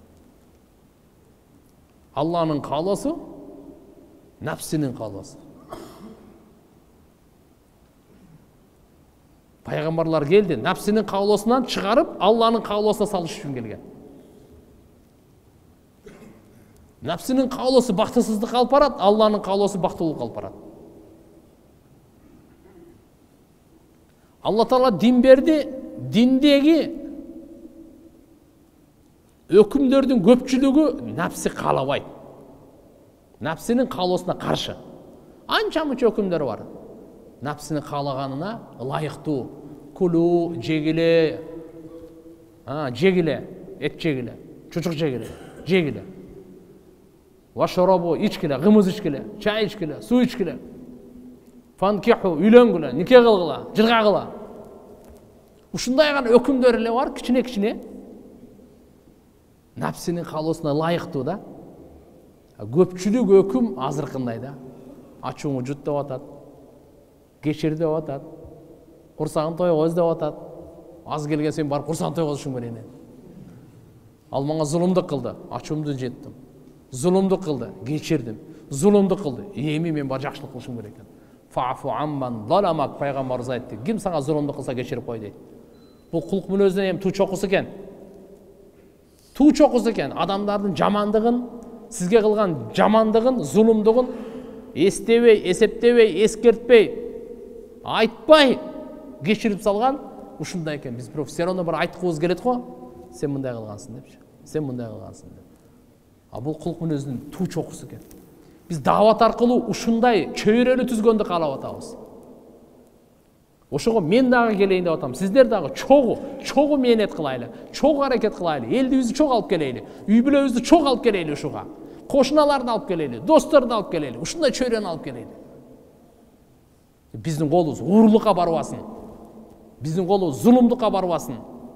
Алланын каалоосу, нәпсинин каалоосу. Пайгамбарлар келди, нәпсинин каалоосунан чыгарып, Алланын каалоосуна салыш үчүн келген. Нәпсинин каалоосу бактысыздык алып барат, Алланын каалоосу бактылуулукка алып барат. Алла Таала дин берди, диндеги өкүмдөрдүн көпчүлүгү нәпси каалабайт. Нәпсинин каалоосуна каршы. Анча мынча өкүмдөр бар. Нәпсинин каалаганына ылайыктуу. Кулу, жегиле, жегиле, эт жегиле, чучук жегиле, жегиле. Вашоробу, ичкиле, кымыз ичкиле, чай ичкиле, суу ичкиле. Фанкиху, үйлөнгүлө, нике кылгыла, жыргагыла. Ушундай гана өкүмдөр эле бар, кичине-кичине. Нәпсинин каалоосуна ылайыктуу да. Көпчүлүк өкүм азыркындай да. Ачууңу жут деп атат. Кечир деп атат. Курсагын тойгоз деп атат. Аз келген сен барып курсагын тойгозушуң керек. Ал мага зулумдук кылды, ачуумду жеттим. Зулумдук кылды, кечирдим. Зулумдук кылды, эми мен бар жакшылык кылышым керек экен. Фафу амман заламак, пайгамбарыбыз айтты. Ким сага зулумдук кылса кечирип кой дейт. Бул кулк мүнөздөн эми туу чокусу экен. Туу чокусу экен. Адамдардын жамандыгын, сизге кылган жамандыгын, зулумдугун эстебей, эсептебей, эскертпей, айтпай кечирип салган ушундай экен. Биз профессионалдуу бар айткыбыз келет го. Сен мындай кылгансың депчи. Сен мындай кылгансың деп. Бул кулк мүнөздүн туу чокусу экен. Биз даават аркылуу ушундай чөйрөлү түзгөндү каалап атабыз. Ошого мен дагы келейин деп атам. Сиздер дагы чогуу мээнет кылайлы, чогуу аракет кылайлы, элдибизди чогуу алып келейли, үй бүлөбүздү чогуу алып келейли ушуга. Кошуналарды алып келейли, досторду алып келейли, ушундай чөйрөнү алып келейли. Биздин колубуз уурулукка барбасын. Биздин колубуз зулумдукка барбасын.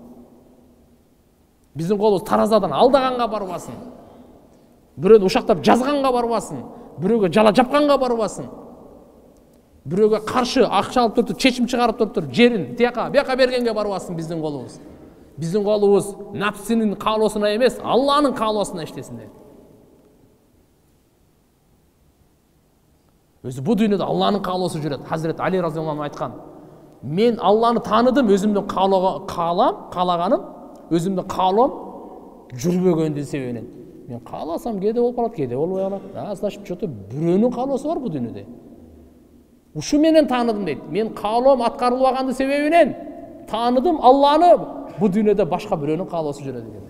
Биздин колубуз таразадан алдаганга барбасын. Бирөөнү ушактап жазганга барбасын. Бирөөгө жала жапканга барбасын. Бирөөгө каршы акча алып туруп, чечим чыгарып туруп, жерин тияка, бияка бергенге барбасын биздин колубуз. Биздин колубуз напсинин каалоосуна эмес, Алланын каалоосуна иштесин дейт. Өзү бу дүйнөдө Алланын каалоосу жүрөт. Хазирет Али разияллаху анху айткан: "Мен Алланы тааныдым, өзүмдүн каалаганым, өзүмдүн каалоом жүрбөгөндүн себебинен. Мен кааласам кээде болуп калат, кээде болбой калат. Значит, чото бирөөнүн каалоосу бар бу дүйнөдө. Ушу менен тааныдым дейт. Мен каалоом аткарылбагандын себебинен тааныдым Алланы, бу дүйнөдө башка бирөөнүн каалоосу жүрөт экен.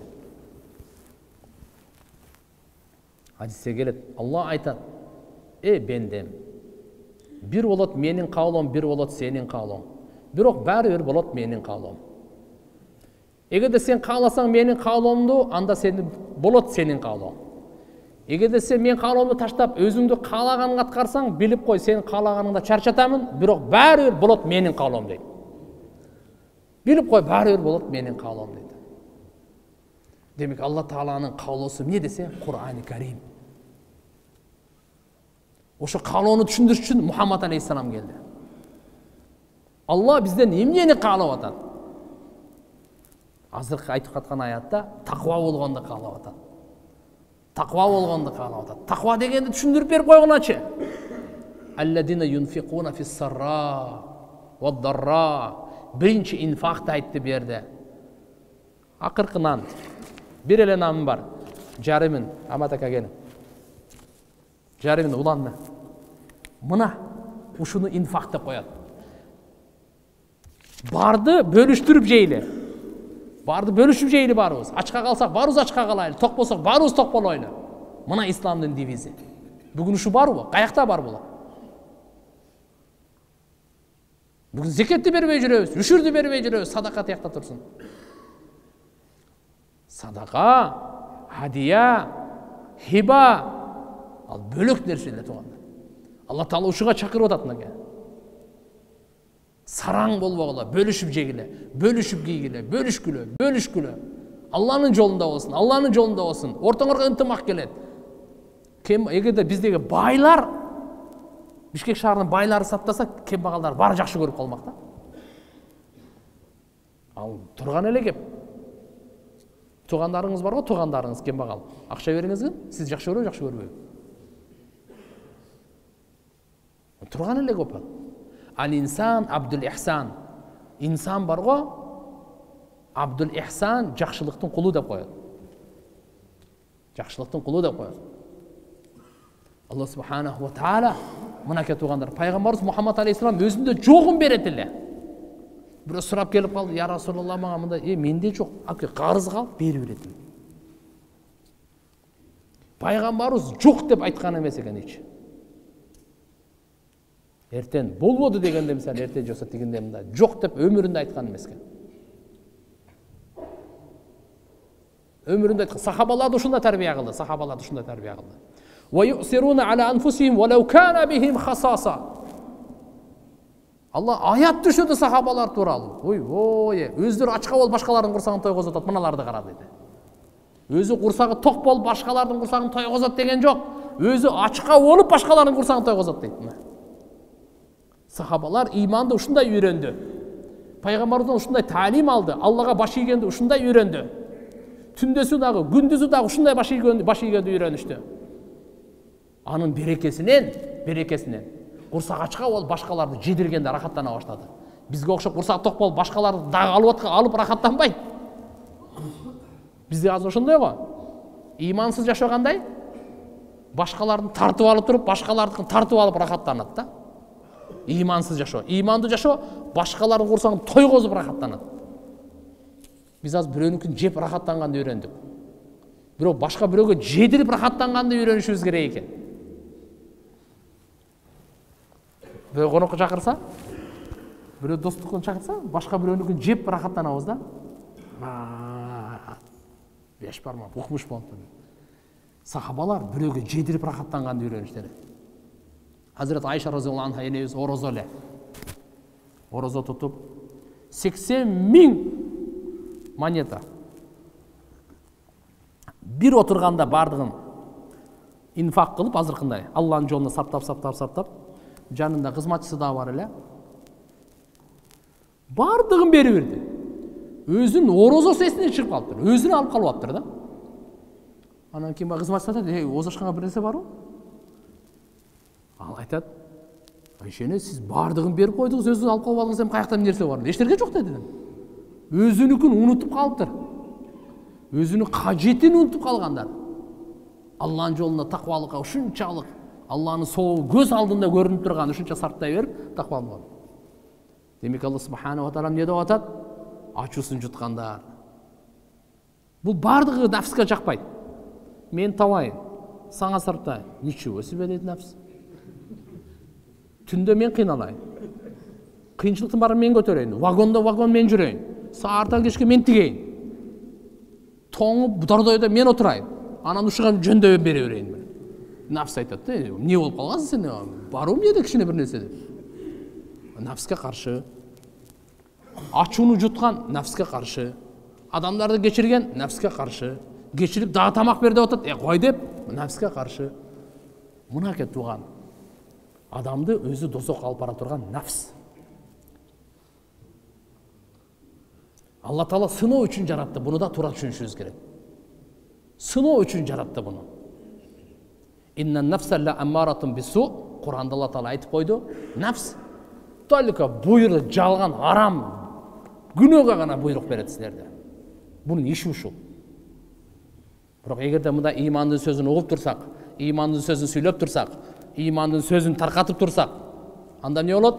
Хадисте келет, Алла айтат: бендем, бир болот менин каалоом, бир болот сенин каалооң. Бирок баары бир болот менин каалоом. Эгерде сен кааласаң менин каалоомду, анда сенин болот сенин каалооң. Эгерде сен мен каалоомду таштап өзүңдү каалаганыңды аткарсаң, билип кой, сен каалаганыңда чарчатамын, бирок баары бир болот менин каалоом дейт. Билип кой, баары бир болот менин каалоом дейт. Демек Алла Тааланын каалоосу эмне десе, Кур'ани Карим. Ошо каалоону түшүндүрүш үчүн Мухаммад алейхиссалам келди. Алла бизден эмнени каалап атат? Азыркы айтып аткан аятта таква болгонду каалап атат. Таква болгонду каалап атат. Таква дегенди түшүндүрүп берип койгоначы. Алладина юнфикуна фиссарра вад-дарра. Биринчи инфакты айтты берди. Акыркы нан. Бир эле нан бар. Жарымын, Амат ака келин. Жарымын уланма. Мына ушуну инфак деп коет. Барды бөлүштүрүп жейли. Барды бөлүшүп жейли барыбыз. Ачка калсак барыбыз ачка калайлы, ток болсок барыбыз ток болойлу. Мына исламдын девизи. Бүгүн ушу барбы? Каякта бар булар? Бүгүн зекетти бербей жүрөбүз, үшүрдү бербей жүрөбүз, садака тиякта турсун. Садака, хадия, хиба, ал бөлөк нерселер тууганда. Алла Таала ушуга чакырып атат мынакей. Сараң болбогула, бөлүшүп жегиле, бөлүшүп кийгиле, бөлүшкүлө. Алланын жолунда болсун, Алланын жолунда болсун. Ортоңорго ынтымак келет. эгерде биздеги байлар Бишкек шаарынын байлары саптаса, кембагалдар баары жакшы көрүп калмак да. Ал турган эле кеп. Туугандарыңыз бар го, туугандарыңыз кембагал. Акча бериңизби? Сиз жакшы көрөбү, жакшы көрбөйбү? Турган эле көп. Ал инсан абдул ихсан. Инсан бар го, абдул ихсан жакшылыктын кулу деп коет. Жакшылыктын кулу деп коет. Алла субханаху ва таала мынакей туугандар, пайгамбарыбыз Мухаммад алейхиссалам өзүндө жогун берет эле. Бирөө сурап келип калды, я Расулулла, мага мындай, менде жок, аке карыз калып берип берет. Пайгамбарыбыз жок деп айткан эмес экен эч. Эртең болбоду дегенде, мисалы, эртең жосот дегенде мындай жок деп өмүрүндө айткан эмес экен. Өмүрүндө айткан. Сахабаларды ушундай тарбия кылды, сахабаларды ушундай тарбия кылды. وَيُؤْثِرُونَ عَلَى أَنفُسِهِمْ وَلَوْ كَانَ بِهِمْ خَصَاصَةٌ. Алла аят түшүрдү сахабалар тууралуу. Ой, өздөрү ачка болуп башкалардын курсагын тойгозот, мыналарды кара деди. Өзү курсагы ток болуп башкалардын курсагын тойгозот деген жок. Өзү ачка болуп башкалардын курсагын тойгозот дейт. Сахабалар иманды ушундай үйрөндү. Пайгамбардан ушундай таалим алды. Аллага баш ийгенди ушундай үйрөндү. Түндөсү дагы, күндүзү дагы ушундай баш ийгенди үйрөнүштү. Анын берекесинен курсак ачка болуп башкаларды жедиргенде рахаттана баштады. Бизге окшоп курсак ток болуп башкаларды дагы алып рахаттанбайт. Бизде азыр ошондой го. Имансыз жашагандай башкалардын тартып алып туруп, башкалардыкын тартып алып рахаттанат да. Имансыз жашоо, имандуу жашоо башкалардын курсагын тойгозуп рахаттанат. Биз азыр бирөөнүкүн жеп рахаттанганды үйрөндүк. Бирок башка бирөөгө жедирип рахаттанганды үйрөнүшүбүз керек экен. Бирөө конокко чакырса, бирөө достукка чакырса, башка бирөөнүкүн жеп рахаттанабыз да. Беш барма, укмуш болуп. Сахабалар бирөөгө жедирип рахаттанганды үйрөнүштү. Hazret Ayşe radhiyallahu anha enemiz orozole. Orozo tutup 80.000 монета. Bir oturganda bardığın infak kılıp azırkınday. Allah'ın yoluna saптап. Жанында кызматчысы да бар эле. Бардығын бери берди. Өзүн орозосу эсинен чыгып калыптыр. Өзүн алып калып аптыр да. Анан кийин кызматчысы айтат, озашканга бир нерсе барбы? Ал айтат, Айшене, сиз бардығын берип койдуңуз, өзүн алып калып алдыңыз, эми каякта бир нерсе бар? Эчтерге жок деди. Өзүнүкүн унутуп калыптыр. Өзүнүн кажетин унутуп калгандар. Алланын жолунда таквалыкка ушунчалык Алланын соолу көз алдында көрүнүп турган ушунча сарптай берип таквалык. Демек Алла субханаху ва таала эмне деп атат? Ачуусун жуткандар. Бул бардыгы нафске жакпайт. Мен табайын, саңа сарптайын. Ничего себе дейт нафс. Түндө мен кыйналайын. Кыйынчылыктын баарын мен көтөрөйүн. Вагон мен жүрөйүн. Саартан кечке мен тигейин. Тоңуп дордойдо мен отурайын. Анан ушуга жөндөп бере берейин. Нафс айтат, эмне болуп калгансың сен? Баруу эмне кичине бир нерсе деп. Нафске каршы. Ачууну жуткан нафске каршы. Адамдарды кечирген нафске каршы. Кечирип дагы тамак бер деп атат, кой деп нафске каршы. Мынакей тууган. Адамды өзү дозокко алып бара турган нафс. Алла Таала сыноо үчүн жаратты. Буну да туура түшүнүшүбүз керек. Сыноо үчүн жаратты буну. Инна нафса ла аммаратун бису. Куранда Алла Таала айтып койду. Нафс только буйрук жалган, арам күнөөгө гана буйрук берет силерде. Бунун иши ушул. Бирок эгерде мында имандын сөзүн угуп турсак, имандын сөзүн сүйлөп турсак, имандын сөзүн таркатып турсак, анда эмне болот?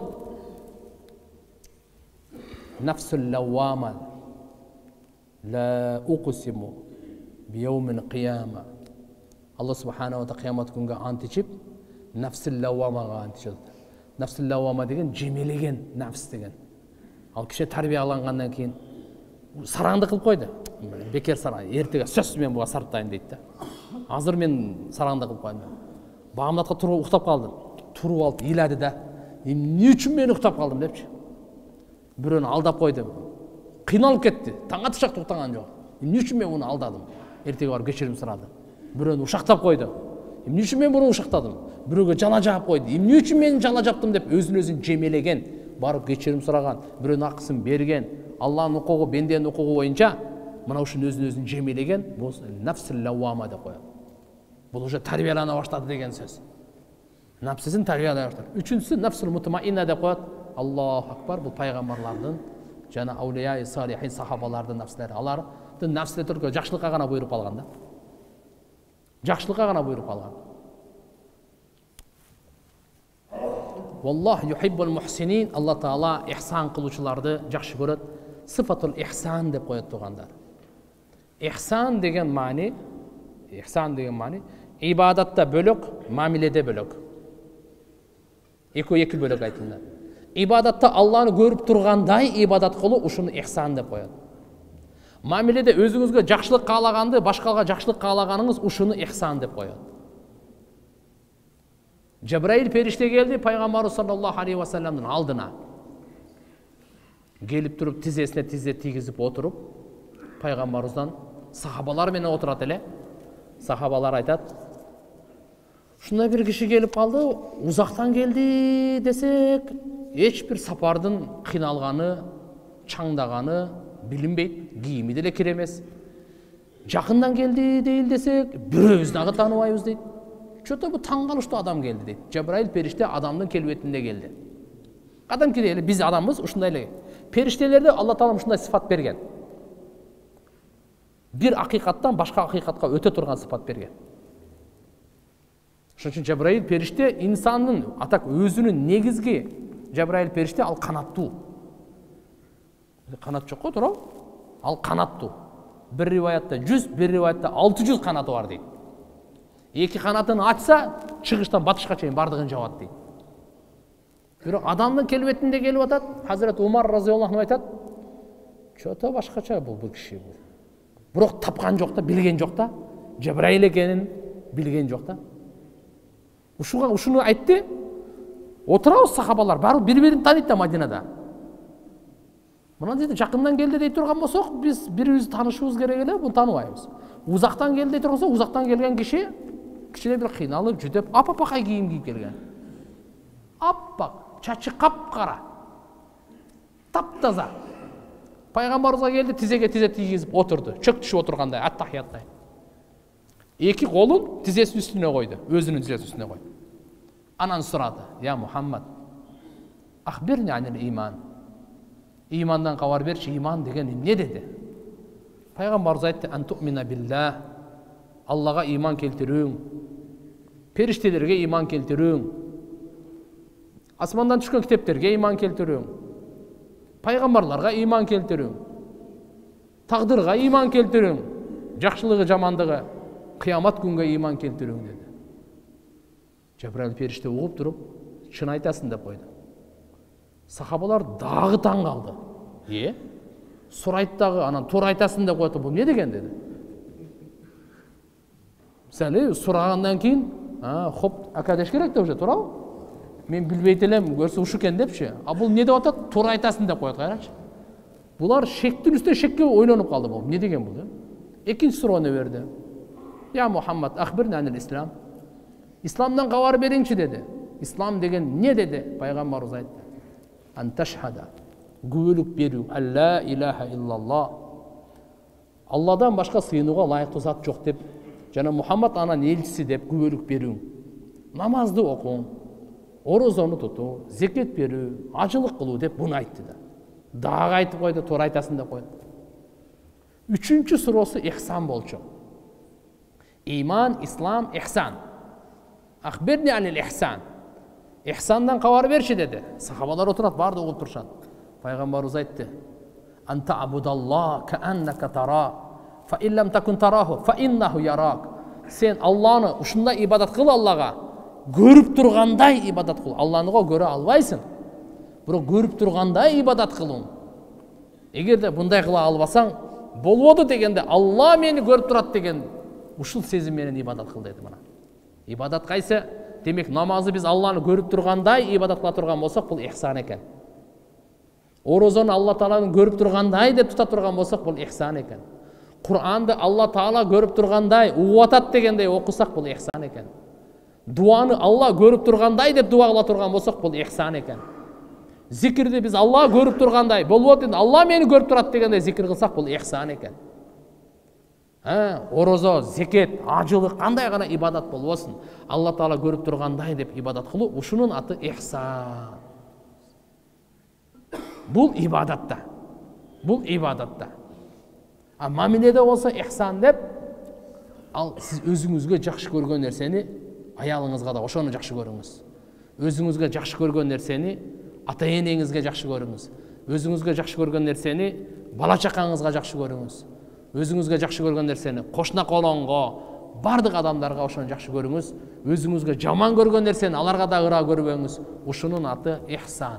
Нафсул лаввама ла уqsimu бияумил қияма. Алла субханаху ва таала кыямат күнгө ант ичип, нафсул лаввамага ант ичет. Нафсул лаввама деген жемелеген нафс деген. Ал киши тарбиялангандан кийин сараңды кылып койду. Бекер сарай, эртеге сөз мен буга сарптайын дейт да. Азыр мен сараңды кылып койдум. Багамдатка туруп уктап калдым. Туруп алып ыйлады да. Эмне үчүн мен уктап калдым депчи. Бирөөнү алдап койдум. Кыйналып кетти. Таң атышак уктаган жок. Эмне үчүн мен муну алдадым? Эртеге барып кечирим сурады. Бирөөнү ушактап койду. эмне үчүн мен буну ушактадым, бирөөгө жала жаап койду, эмне үчүн мен жала жаптым деп өзүн өзүн жемелеген, барып кечирим сураган, бирөөнүн акысын берген, Аллахтын укугу, бенденин укугу боюнча мына ушуну өзүн өзүн жемелеген, бул нафсил лаввама деп коет. Бул уже тарбиялана баштады деген сөз. Напсисин тарбиялай баштады. Үчүнчүсү нафсул мутмаинна деп коет. Аллаху акбар, бул пайгамбарлардын жана аулия салихин сахабалардын нафслери. Алардын нафсиле түркө жакшылыкка гана буйруп калган да. Жакшылыкка гана буйруп калган. Валлах юхиббул мухсинин. Алла Таала ихсан кылуучуларды жакшы көрөт. Сыфатул ихсан деп коет тугандар. Ихсан деген маани, ибадатта бөлөк, мамиледе бөлөк. Эки бөлөк айтылды. Ибадатта Алланы көрүп тургандай ибадат кылуу ушуну ихсан деп коет. Мамиледе өзүңүзгө жакшылык каалаганды башкага жакшылык каалаганыңыз ушуну ихсан деп коет. Жабраил периште келди пайгамбар саллаллаху алейхи ва салламдын алдына. Келип туруп тизесине тизе тийгизип отуруп, пайгамбарыбыздан сахабалар менен отурат эле. Сахабалар айтат: "Ушундай бир киши келип калды, узактан келди десек, эч бир сапардын кыйналганы, чаңдаганы билинбейт, кийими деле кир эмес. Жакындан келди дейил десек, бирөөбүз дагы тааныбайбыз" дейт. Чото бу таң калыштуу адам келди дейт. Жабраил периште адамдын келбетинде келди. Кадимки эле биз адамбыз, ушундай эле. Периштелерде Алла Таала ушундай сыфат берген. Бир акыйкаттан башка акыйкатка өтө турган сыфат берген. Ошон үчүн Жабраил периште инсандын атак өзүнүн негизги Жабраил периште ал канаттуу. Канат жок го туурабы? Ал канаттуу. Бир риваятта 100, бир риваятта 600 канаты бар дейт. Эки канатын ачса, чыгыштан батышка чейин бардыгын жабат дейт. Бирок адамдын келбетинде келип атат, Хазрет Умар разыйаллаху анху айтат: "Чото башкача бул киши бул. Бирок тапкан жок да, билген жок да, Жабраил экенин билген жок да." Ушуну айтты. Отурабыз сахабалар, баары бири-бирин тааныйт да Мадинада. Мына дейт, жакындан келди дей турган болсок, биз бирибизди таанышыбыз керек эле, буну тааныбайбыз. Узактан келди дей турган болсок, узактан келген киши кичине бир кыйналып, жүдөп, апа-апакай кийим кийип келген. Аппак, чачы капкара, таптаза. Пайгамбарыбызга келди, тизеге тизе тийгизип отурду, чөк түшүп отургандай, ат-тахияттай. Эки колун тизесинин үстүнө койду, өзүнүн тизесинин үстүнө койду. Анан сурады: "Я Мухаммад, ахбирни анил иман." Имандан кабар берчи, иман деген эмне деди? Пайгамбарыбыз айтты: "Антумина биллах." Аллага иман келтирүүң, периштелерге иман келтирүүң, асмандан түшкөн китептерге иман келтирүүң, пайгамбарларга иман келтирүүң, тагдырга иман келтирүүң, жакшылыгы жамандыгы, кыямат күнгө иман келтирүүң деди. Жабраил периште угуп туруп, "Чын айтасың" деп койду. Сахабалар дагы таң калды. Сурайт дагы, анан туура айтасың деп койду, бул эмне деген деди. Сәле сурагандан кийин, хоп, ака деш керек да уже, туурабы? Мен билбейт элем, көрсө ушу экен депчи. А бул эмне деп атат? Туура айтасың деп коет, кайрачы. Булар шектин үстүнө шекке ойлонуп калды, бул эмне деген бул? Экинчи суроону берди. "Я Мухаммад, ахбирни анил ислам." Исламдан кабар бериңчи деди. Ислам деген эмне деди? Пайгамбарыбыз айтты: "Анташхада", күбөлүк берүү, алла илаха иллаллах. Алладан башка сыйынууга ылайыктуу зат жок деп, жана Мухаммад анан элчиси деп күбөлүк берүү. Намазды окуу, орозону тутуу, зекет берүү, ажылык кылуу деп буну айтты да. Дагы айтып койду, туура айтасың деп койду. Үчүнчү суроосу ихсан болчу. Иман, ислам, ихсан. Ахбирни анил ихсан. Ихсандан кабар берчи деди. Сахабалар отурат, баарды угуп турушат. Пайгамбарыбыз айтты: "Анта абудаллах кааннака тара, фа иллам такун тараху, фа иннаху ярак." Сен Алланы ушундай ибадат кыл, Аллага көрүп тургандай ибадат кыл. Алланы көрө албайсың, бирок көрүп тургандай ибадат кылың. Эгерде мындай кыла албасаң, болбоду дегенде, Алла мени көрүп турат деген ушул сезим менен ибадат кыл деди мына. Ибадат кайсы? Демек намазы биз Алланы көрүп тургандай ибадат кыла турган болсок, бул ихсан экен. Орозону Алла Тааланы көрүп тургандай деп тута турган болсок, бул ихсан экен. Куранды Алла Таала көрүп тургандай, угуп атат дегендей окусак, бул ихсан экен. Дуаны Алла көрүп тургандай деп дуа кыла турган болсок, бул ихсан экен. Зикирди биз Алла көрүп тургандай, болбойт енді Алла мени көрүп турат дегенде зикир кылсак, бул ихсан экен. Орозо, зекет, ажылык кандай гана ибадат болбосун, Алла Таала көрүп тургандай деп ибадат кылуу, ушунун аты ихсан. Бул ибадатта. Бул ибадатта. А мамиледе болсо ихсан деп, ал сиз өзүңүзгө жакшы көргөн нерсени аялыңызга да ошону жакшы көрүңүз. Өзүңүзгө жакшы көргөн нерсени ата энеңизге жакшы көрүңүз. Өзүңүзгө жакшы көргөн нерсени бала чакаңызга жакшы көрүңүз. Өзүңүзгө жакшы көргөн нерсени кошуна колонго, бардык адамдарга ошону жакшы көрүңүз. Өзүңүзгө жаман көргөн нерсени аларга да ыраа көрбөңүз. Ушунун аты ихсан.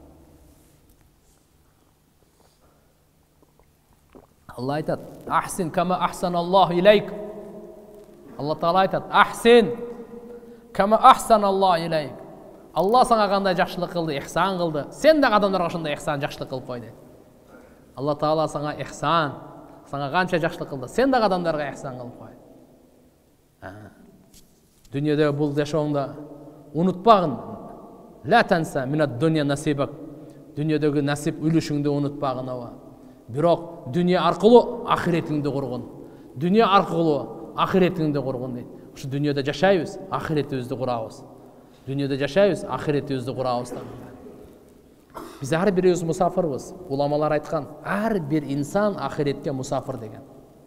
Алла айтат: "Ахсин кама ахсаналлаху илейк." Алла Таала айтат: "Ахсин кама ахсаналлаху илейк." Алла саңа кандай жакшылык кылды, ихсан кылды. Сен да адамдарга ошондой ихсан, жакшылык кылып кой дейт. Алла Таала саңа ихсан, саңа канча жакшылык кылды, сен да адамдарга ихсан кылып кой. Дүйнөдө бул жашооңдо унутпагын. Ла танса минад дуnya насибак. Дүйнөдөгү насип үлүшүңдү унутпагын ова. Бирок дүйнө аркылуу ахиретиңди кургун. Дүйнө аркылуу ахиретиңди кургун дейт. Ушу дүйнөдө жашайбыз, ахиретибизди курабыз. Дүйнөдө жашайбыз, ахиретибизди курабыз. Биз ар бирибиз мусафирбыз. Уламалар айткан, ар бир инсан ахиретке мусафир деген.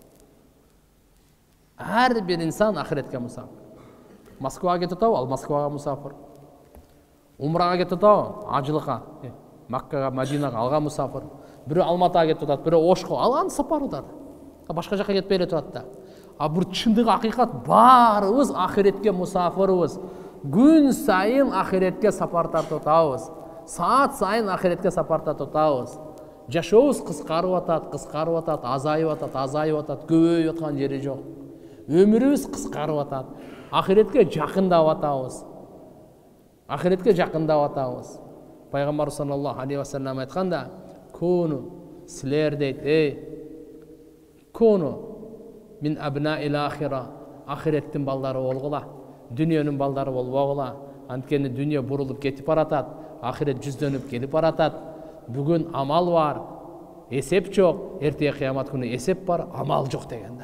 Ар бир инсан ахиретке мусафир. Москвага кетип атабы, ал Москвага мусафир. Умрага кетип атабы, ажылыкка, Маккага, Мадинага, алга мусафир. Бирөө Алматыга кетип атат, бирөө Ошко, алган сапар атат. Башка жакка кетпей эле турат да. А бир чындык акыйкат, баарыбыз ахиретке мусафирбыз. Күн сайын ахиретке сапар тартып атабыз. Саат сайын ахиретке сапар тартып атабыз. Жашообуз кыскарып атат, азайып атат, көбөйүп аткан жери жок. Өмүрүбүз кыскарып атат. Ахиретке жакындап атабыз. Ахиретке жакындап атабыз. Пайгамбар саллаллаху алейхи ва саллям айтканда, "Куну силер дейт, куну мин абнаил ахира." Ахиреттин балдары болгула, дүйнөнүн балдары болбогула. Анткени дүйнө бурулуп кетип баратат, ахирет жүздөнүп келип баратат. Бүгүн амал бар, эсеп жок, эртеге кыямат күнү эсеп бар, амал жок дегенде.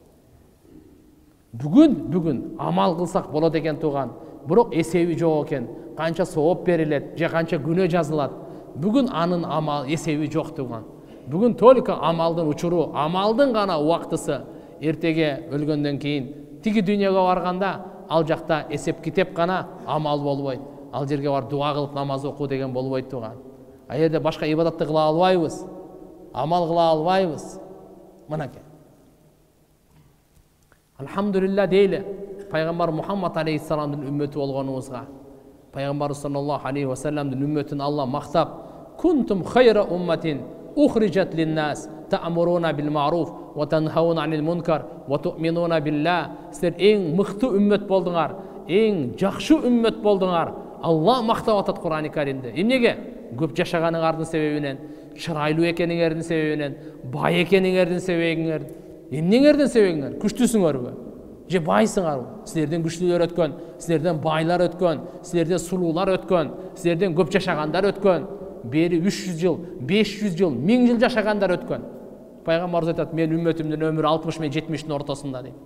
Бүгүн амал кылсак болот экен туган, бирок эсеби жок экен. Канча сооп берилет, же канча күнөө жазылат. Бүгүн анын амал эсеби жок туган. Бүгүн только амалдын учуру, амалдын гана убактысы. Эртеге өлгөндөн кийин тиги дүйнөгө барганда ал жакта эсеп китеп гана амал болбойт. Ал жерге бар дуа кылып намаз окуу деген болбойт туган. А жерде башка ибадатты кыла албайбыз, амал кыла албайбыз. Мынакей. Алхамдулилла дейли, пайгамбар Мухаммад алейхиссаламдын үммөтү болгонубузга. Пайгамбар саллаллаху алейхи ва салламдын үммөтүн Алла мактап: "Кунтум хайра умматин ухриджат лин-нас, та'муруна бил-ма'руф ва танхауна анил мункар ва ту'минуна билла." Силер эң мыкты үммөт болдуңар, эң жакшы үммөт болдуңар. Алла мактап атат Кур'ан-ы Каримде. Эмнеге? Көп жашаганыңардын себебинен, чырайлуу экениңердин себебинен, бай экениңердин себебинен. Эмнеңердин себебиңер? Күчтүүсүңөрбү? Же байсыңарбы? Силерден күчтүүлөр өткөн, силерден байлар өткөн, силерден сулуулар өткөн, силерден көп жашагандар өткөн. Бери 300 жыл, 500 жыл, 1000 жыл жашагандар өткөн. Пайгамбарыбыз айтат: "Мен үммөтүмдүн өмүрү 60 мен 70-тин ортосунда" дейт.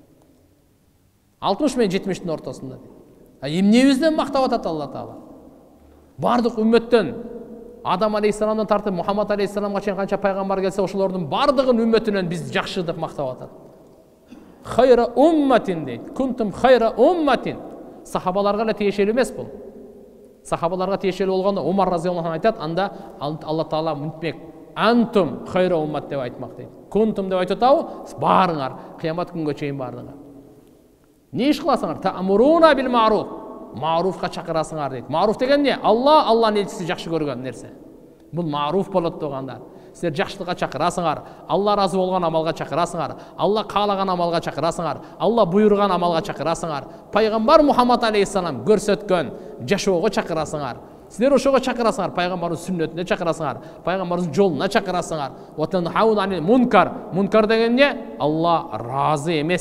60 мен 70-тин ортосунда дейт. Эмнебизден мактап атат Алла Таала? Бардык үммөттөн Адам алейхиссаламдан тартып Мухаммад алейхиссаламга чейин канча пайгамбар келсе, ошолордун бардыгын үммөтүнөн биз жакшы деп мактап атат. Хайра умматин дейт. Кунтум хайра умматин. Сахабаларга эле тиешелүү эмес бул. Сахабаларга тиешелүү болгондо Умар разияллаху анху айтат, анда Алла Таала мынтмек: "Антум хайра уммат" деп айтмак дейт. Кунтум деп айтып атабы? Барыңар, кыямат күнгө чейин бардыңар. Не иш кыласыңар? Та'муруна бил ма'руф. Маруфка чакырасыңар дейт. Маруф деген не? Алланын элчиси жакшы көргөн нерсе. Бул маруф болот тугандар. Силер жакшылыкка чакырасыңар, Алла разы болгон амалга чакырасыңар, Алла каалаган амалга чакырасыңар, Алла буйруган амалга чакырасыңар. Пайгамбар Мухаммад алейхиссалам көрсөткөн жашоого чакырасыңар. Силер ошого чакырасыңар, пайгамбардын сүннөтүнө чакырасыңар, пайгамбардын жолуна чакырасыңар. Ватан хаун анил мункар. Мункар деген не? Алла разы эмес,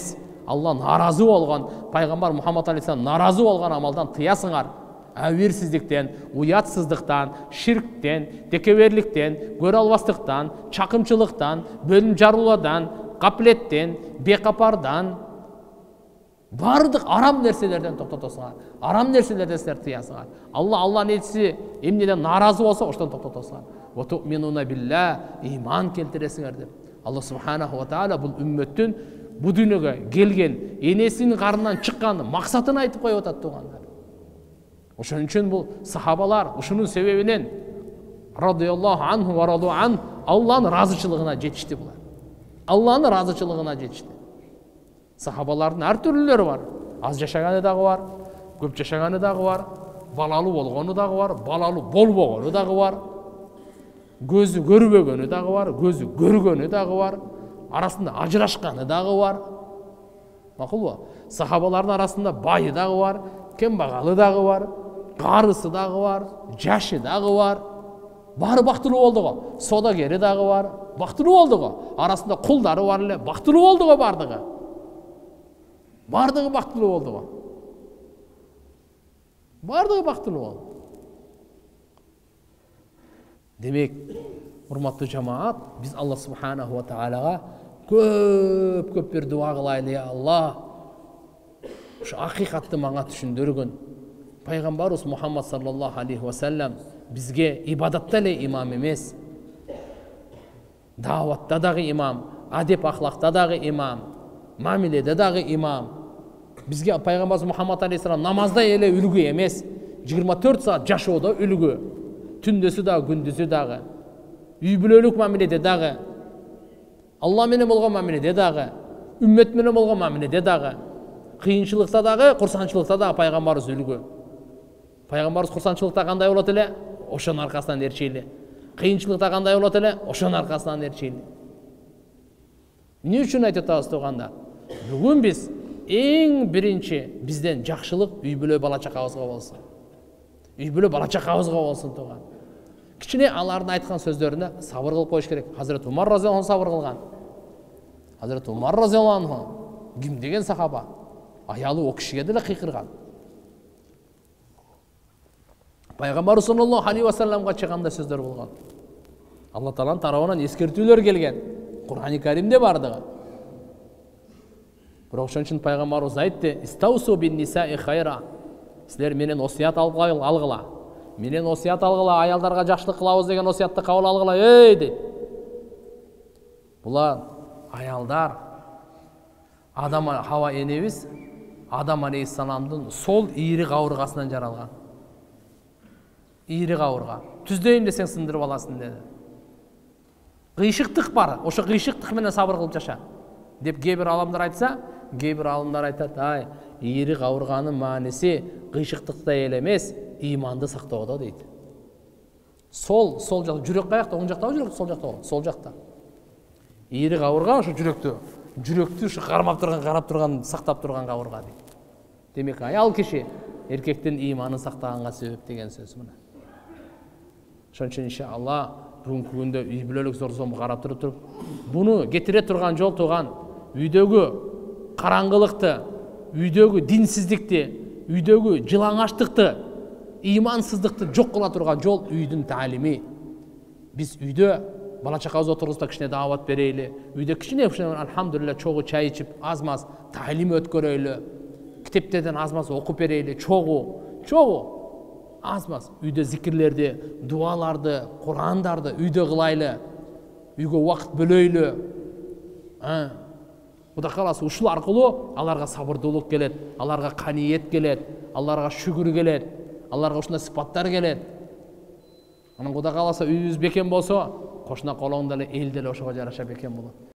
Алла наразы болгон, пайгамбар Мухаммад алейхиссалам наразы болгон амалдан тыясыңар. Әуерсіздіктен, уятсыздықтан, ширктен, текеберліктен, көрө албастықтан, чакымчылыктан, бөлүм жарууладан, каплеттен, бекапардан, бардык арам нерселерден токтотосуңар. Арам нерселерден силер тыясыңар. Алланын элчиси эмнеден наразы болсо, оштон токтотосуңар. Ва ту'минуна билла, иман келтиресиңер деп. Алла субханаху ва таала бул үммөттүн бу дүйнөгө келген, энесинин карнынан чыккан максатын айтып коюп атат туугандар. Ошон үчүн бул сахабалар ушунун себебинен радиаллаху анху ва раду ан Алланын разычылыгына жетишти булар. Алланын разычылыгына жетишти. Сахабалардын ар түрлүлөрү бар. Аз жашаганы дагы бар, көп жашаганы дагы бар, балалуу болгону дагы бар, балалуу болбогону дагы бар. Көзү көрбөгөнү дагы бар, көзү көргөнү дагы бар. Арасында ажырашканы дагы бар. Макулбу? Сахабалардын арасында байы дагы бар, кембагалы дагы бар, карысы дагы бар, жашы дагы бар. Бары бактылуу болду го. Содагери дагы бар, бактылуу болду го. Арасында кулдары бар эле, бактылуу болду го бардыгы. Бардыгы бактылуу болду го. Бардыгы бактылуу болду. Демек, урматтуу жамаат, биз Алла субханаху ва таалага көп бир дуа кылайлы, я Алла. Ушу акыйкатты мага түшүндүргүн. Пайгамбарыбыз Мухаммад саллаллаху алейхи ва саллам бизге ибадатта эле имам эмес, даватта дагы имам, адеп ахлакта дагы имам, мамиледе дагы имам. Бизге пайгамбарыбыз Мухаммад алейхиссалам намазда эле үлгү эмес, 24 саат жашоодо үлгү. Түндөсү дагы, күндүзү дагы. Үй бүлөлүк мамиледе дагы. Алла менен болгон мамиледе дагы. Үммөт менен болгон мамиледе дагы. Кыйынчылыкта дагы, курсанчылыкта дагы пайгамбарыбыз үлгү. Пайгамбарыбыз курсанчылыкта кандай болот эле? Ошонун аркасынан эрчейли. Кыйынчылыкта кандай болот эле? Ошонун аркасынан эрчейли. Эмне үчүн айтып атабыз туугандар? Бүгүн биз эң биринчи бизден жакшылык үй бүлө бала чакабызга болсун. Үй бүлө бала чакабызга болсун тууган. Кичине алардын айткан сөздөрүнө сабыр кылып коюш керек. Хазрет Умар разияллаху анху сабыр кылган. Хазрет Умар разияллаху анху ким деген сахаба? Аялы о кишиге деле кыйкырган. Пайгамбар саллаллаху алейхи ва салламга чыганда сөздөр болгон. Алла тааланын тарабынан эскертүүлөр келген. Кур'ани Каримде бардыгы. Бирок ошон үчүн пайгамбарыбыз айтты: "Истаусу бин нисаи хайра." Силер менен осуят алгыла. Менен осуят алгыла, аялдарга жакшылык кылабыз деген осуятты кабыл алгыла, дейт. Булар аялдар Адам Хава энебиз Адам алейхиссаламдын сол ийри кабыргасынан жаралган. Ийри кабырга. Түздөйм десең сындырып аласың деди. Кыйшыктык бар, ошо кыйшыктык менен сабыр кылып жаша деп кээ бир аламдар айтса, кээ бир аламдар айтат: "Ай, ийри кабырганын мааниси кыйшыктыкта эле эмес, иманды сактоодо" дейт. Сол жак жүрөк каякта, оң жакта жүрөк, сол жакта, сол жакта. Ийри кабырга ошо жүрөктү ушу кармап турган, сактап турган кабырга дейт. Демек, аял киши эркектин иманын сактаганга себеп деген сөз мына. Ошон үчүн иншалла бүгүнкү күндө үй бүлөлүк зор-зом карап туруп, буну кетире турган жол тууган үйдөгү караңгылыкты, үйдөгү динсиздикти, үйдөгү жылаңачтыкты, имансыздыкты жок кыла турган жол үйдүн таалими. Биз үйдө бала чакабыз отургузда кичине даават берейли, үйдө кичине алхамдулилля чогуу чай ичип, аз-маз таалим өткөрөйлү, китептерден аз-маз окуп берейли, чогуу аз-маз үйдө зикирлерди, дуаларды, Кур'андарды үйдө кылайлы, үйгө убакыт бөлөйлү. Кудай кааласа ушул аркылуу аларга сабырдуулук келет, аларга каниет келет, аларга шүгүр келет, аларга ушундай сыпаттар келет. Анан Кудай кааласа үйүбүз бекем болсо, кошуна колоң деле эл деле ошого жараша бекем болот.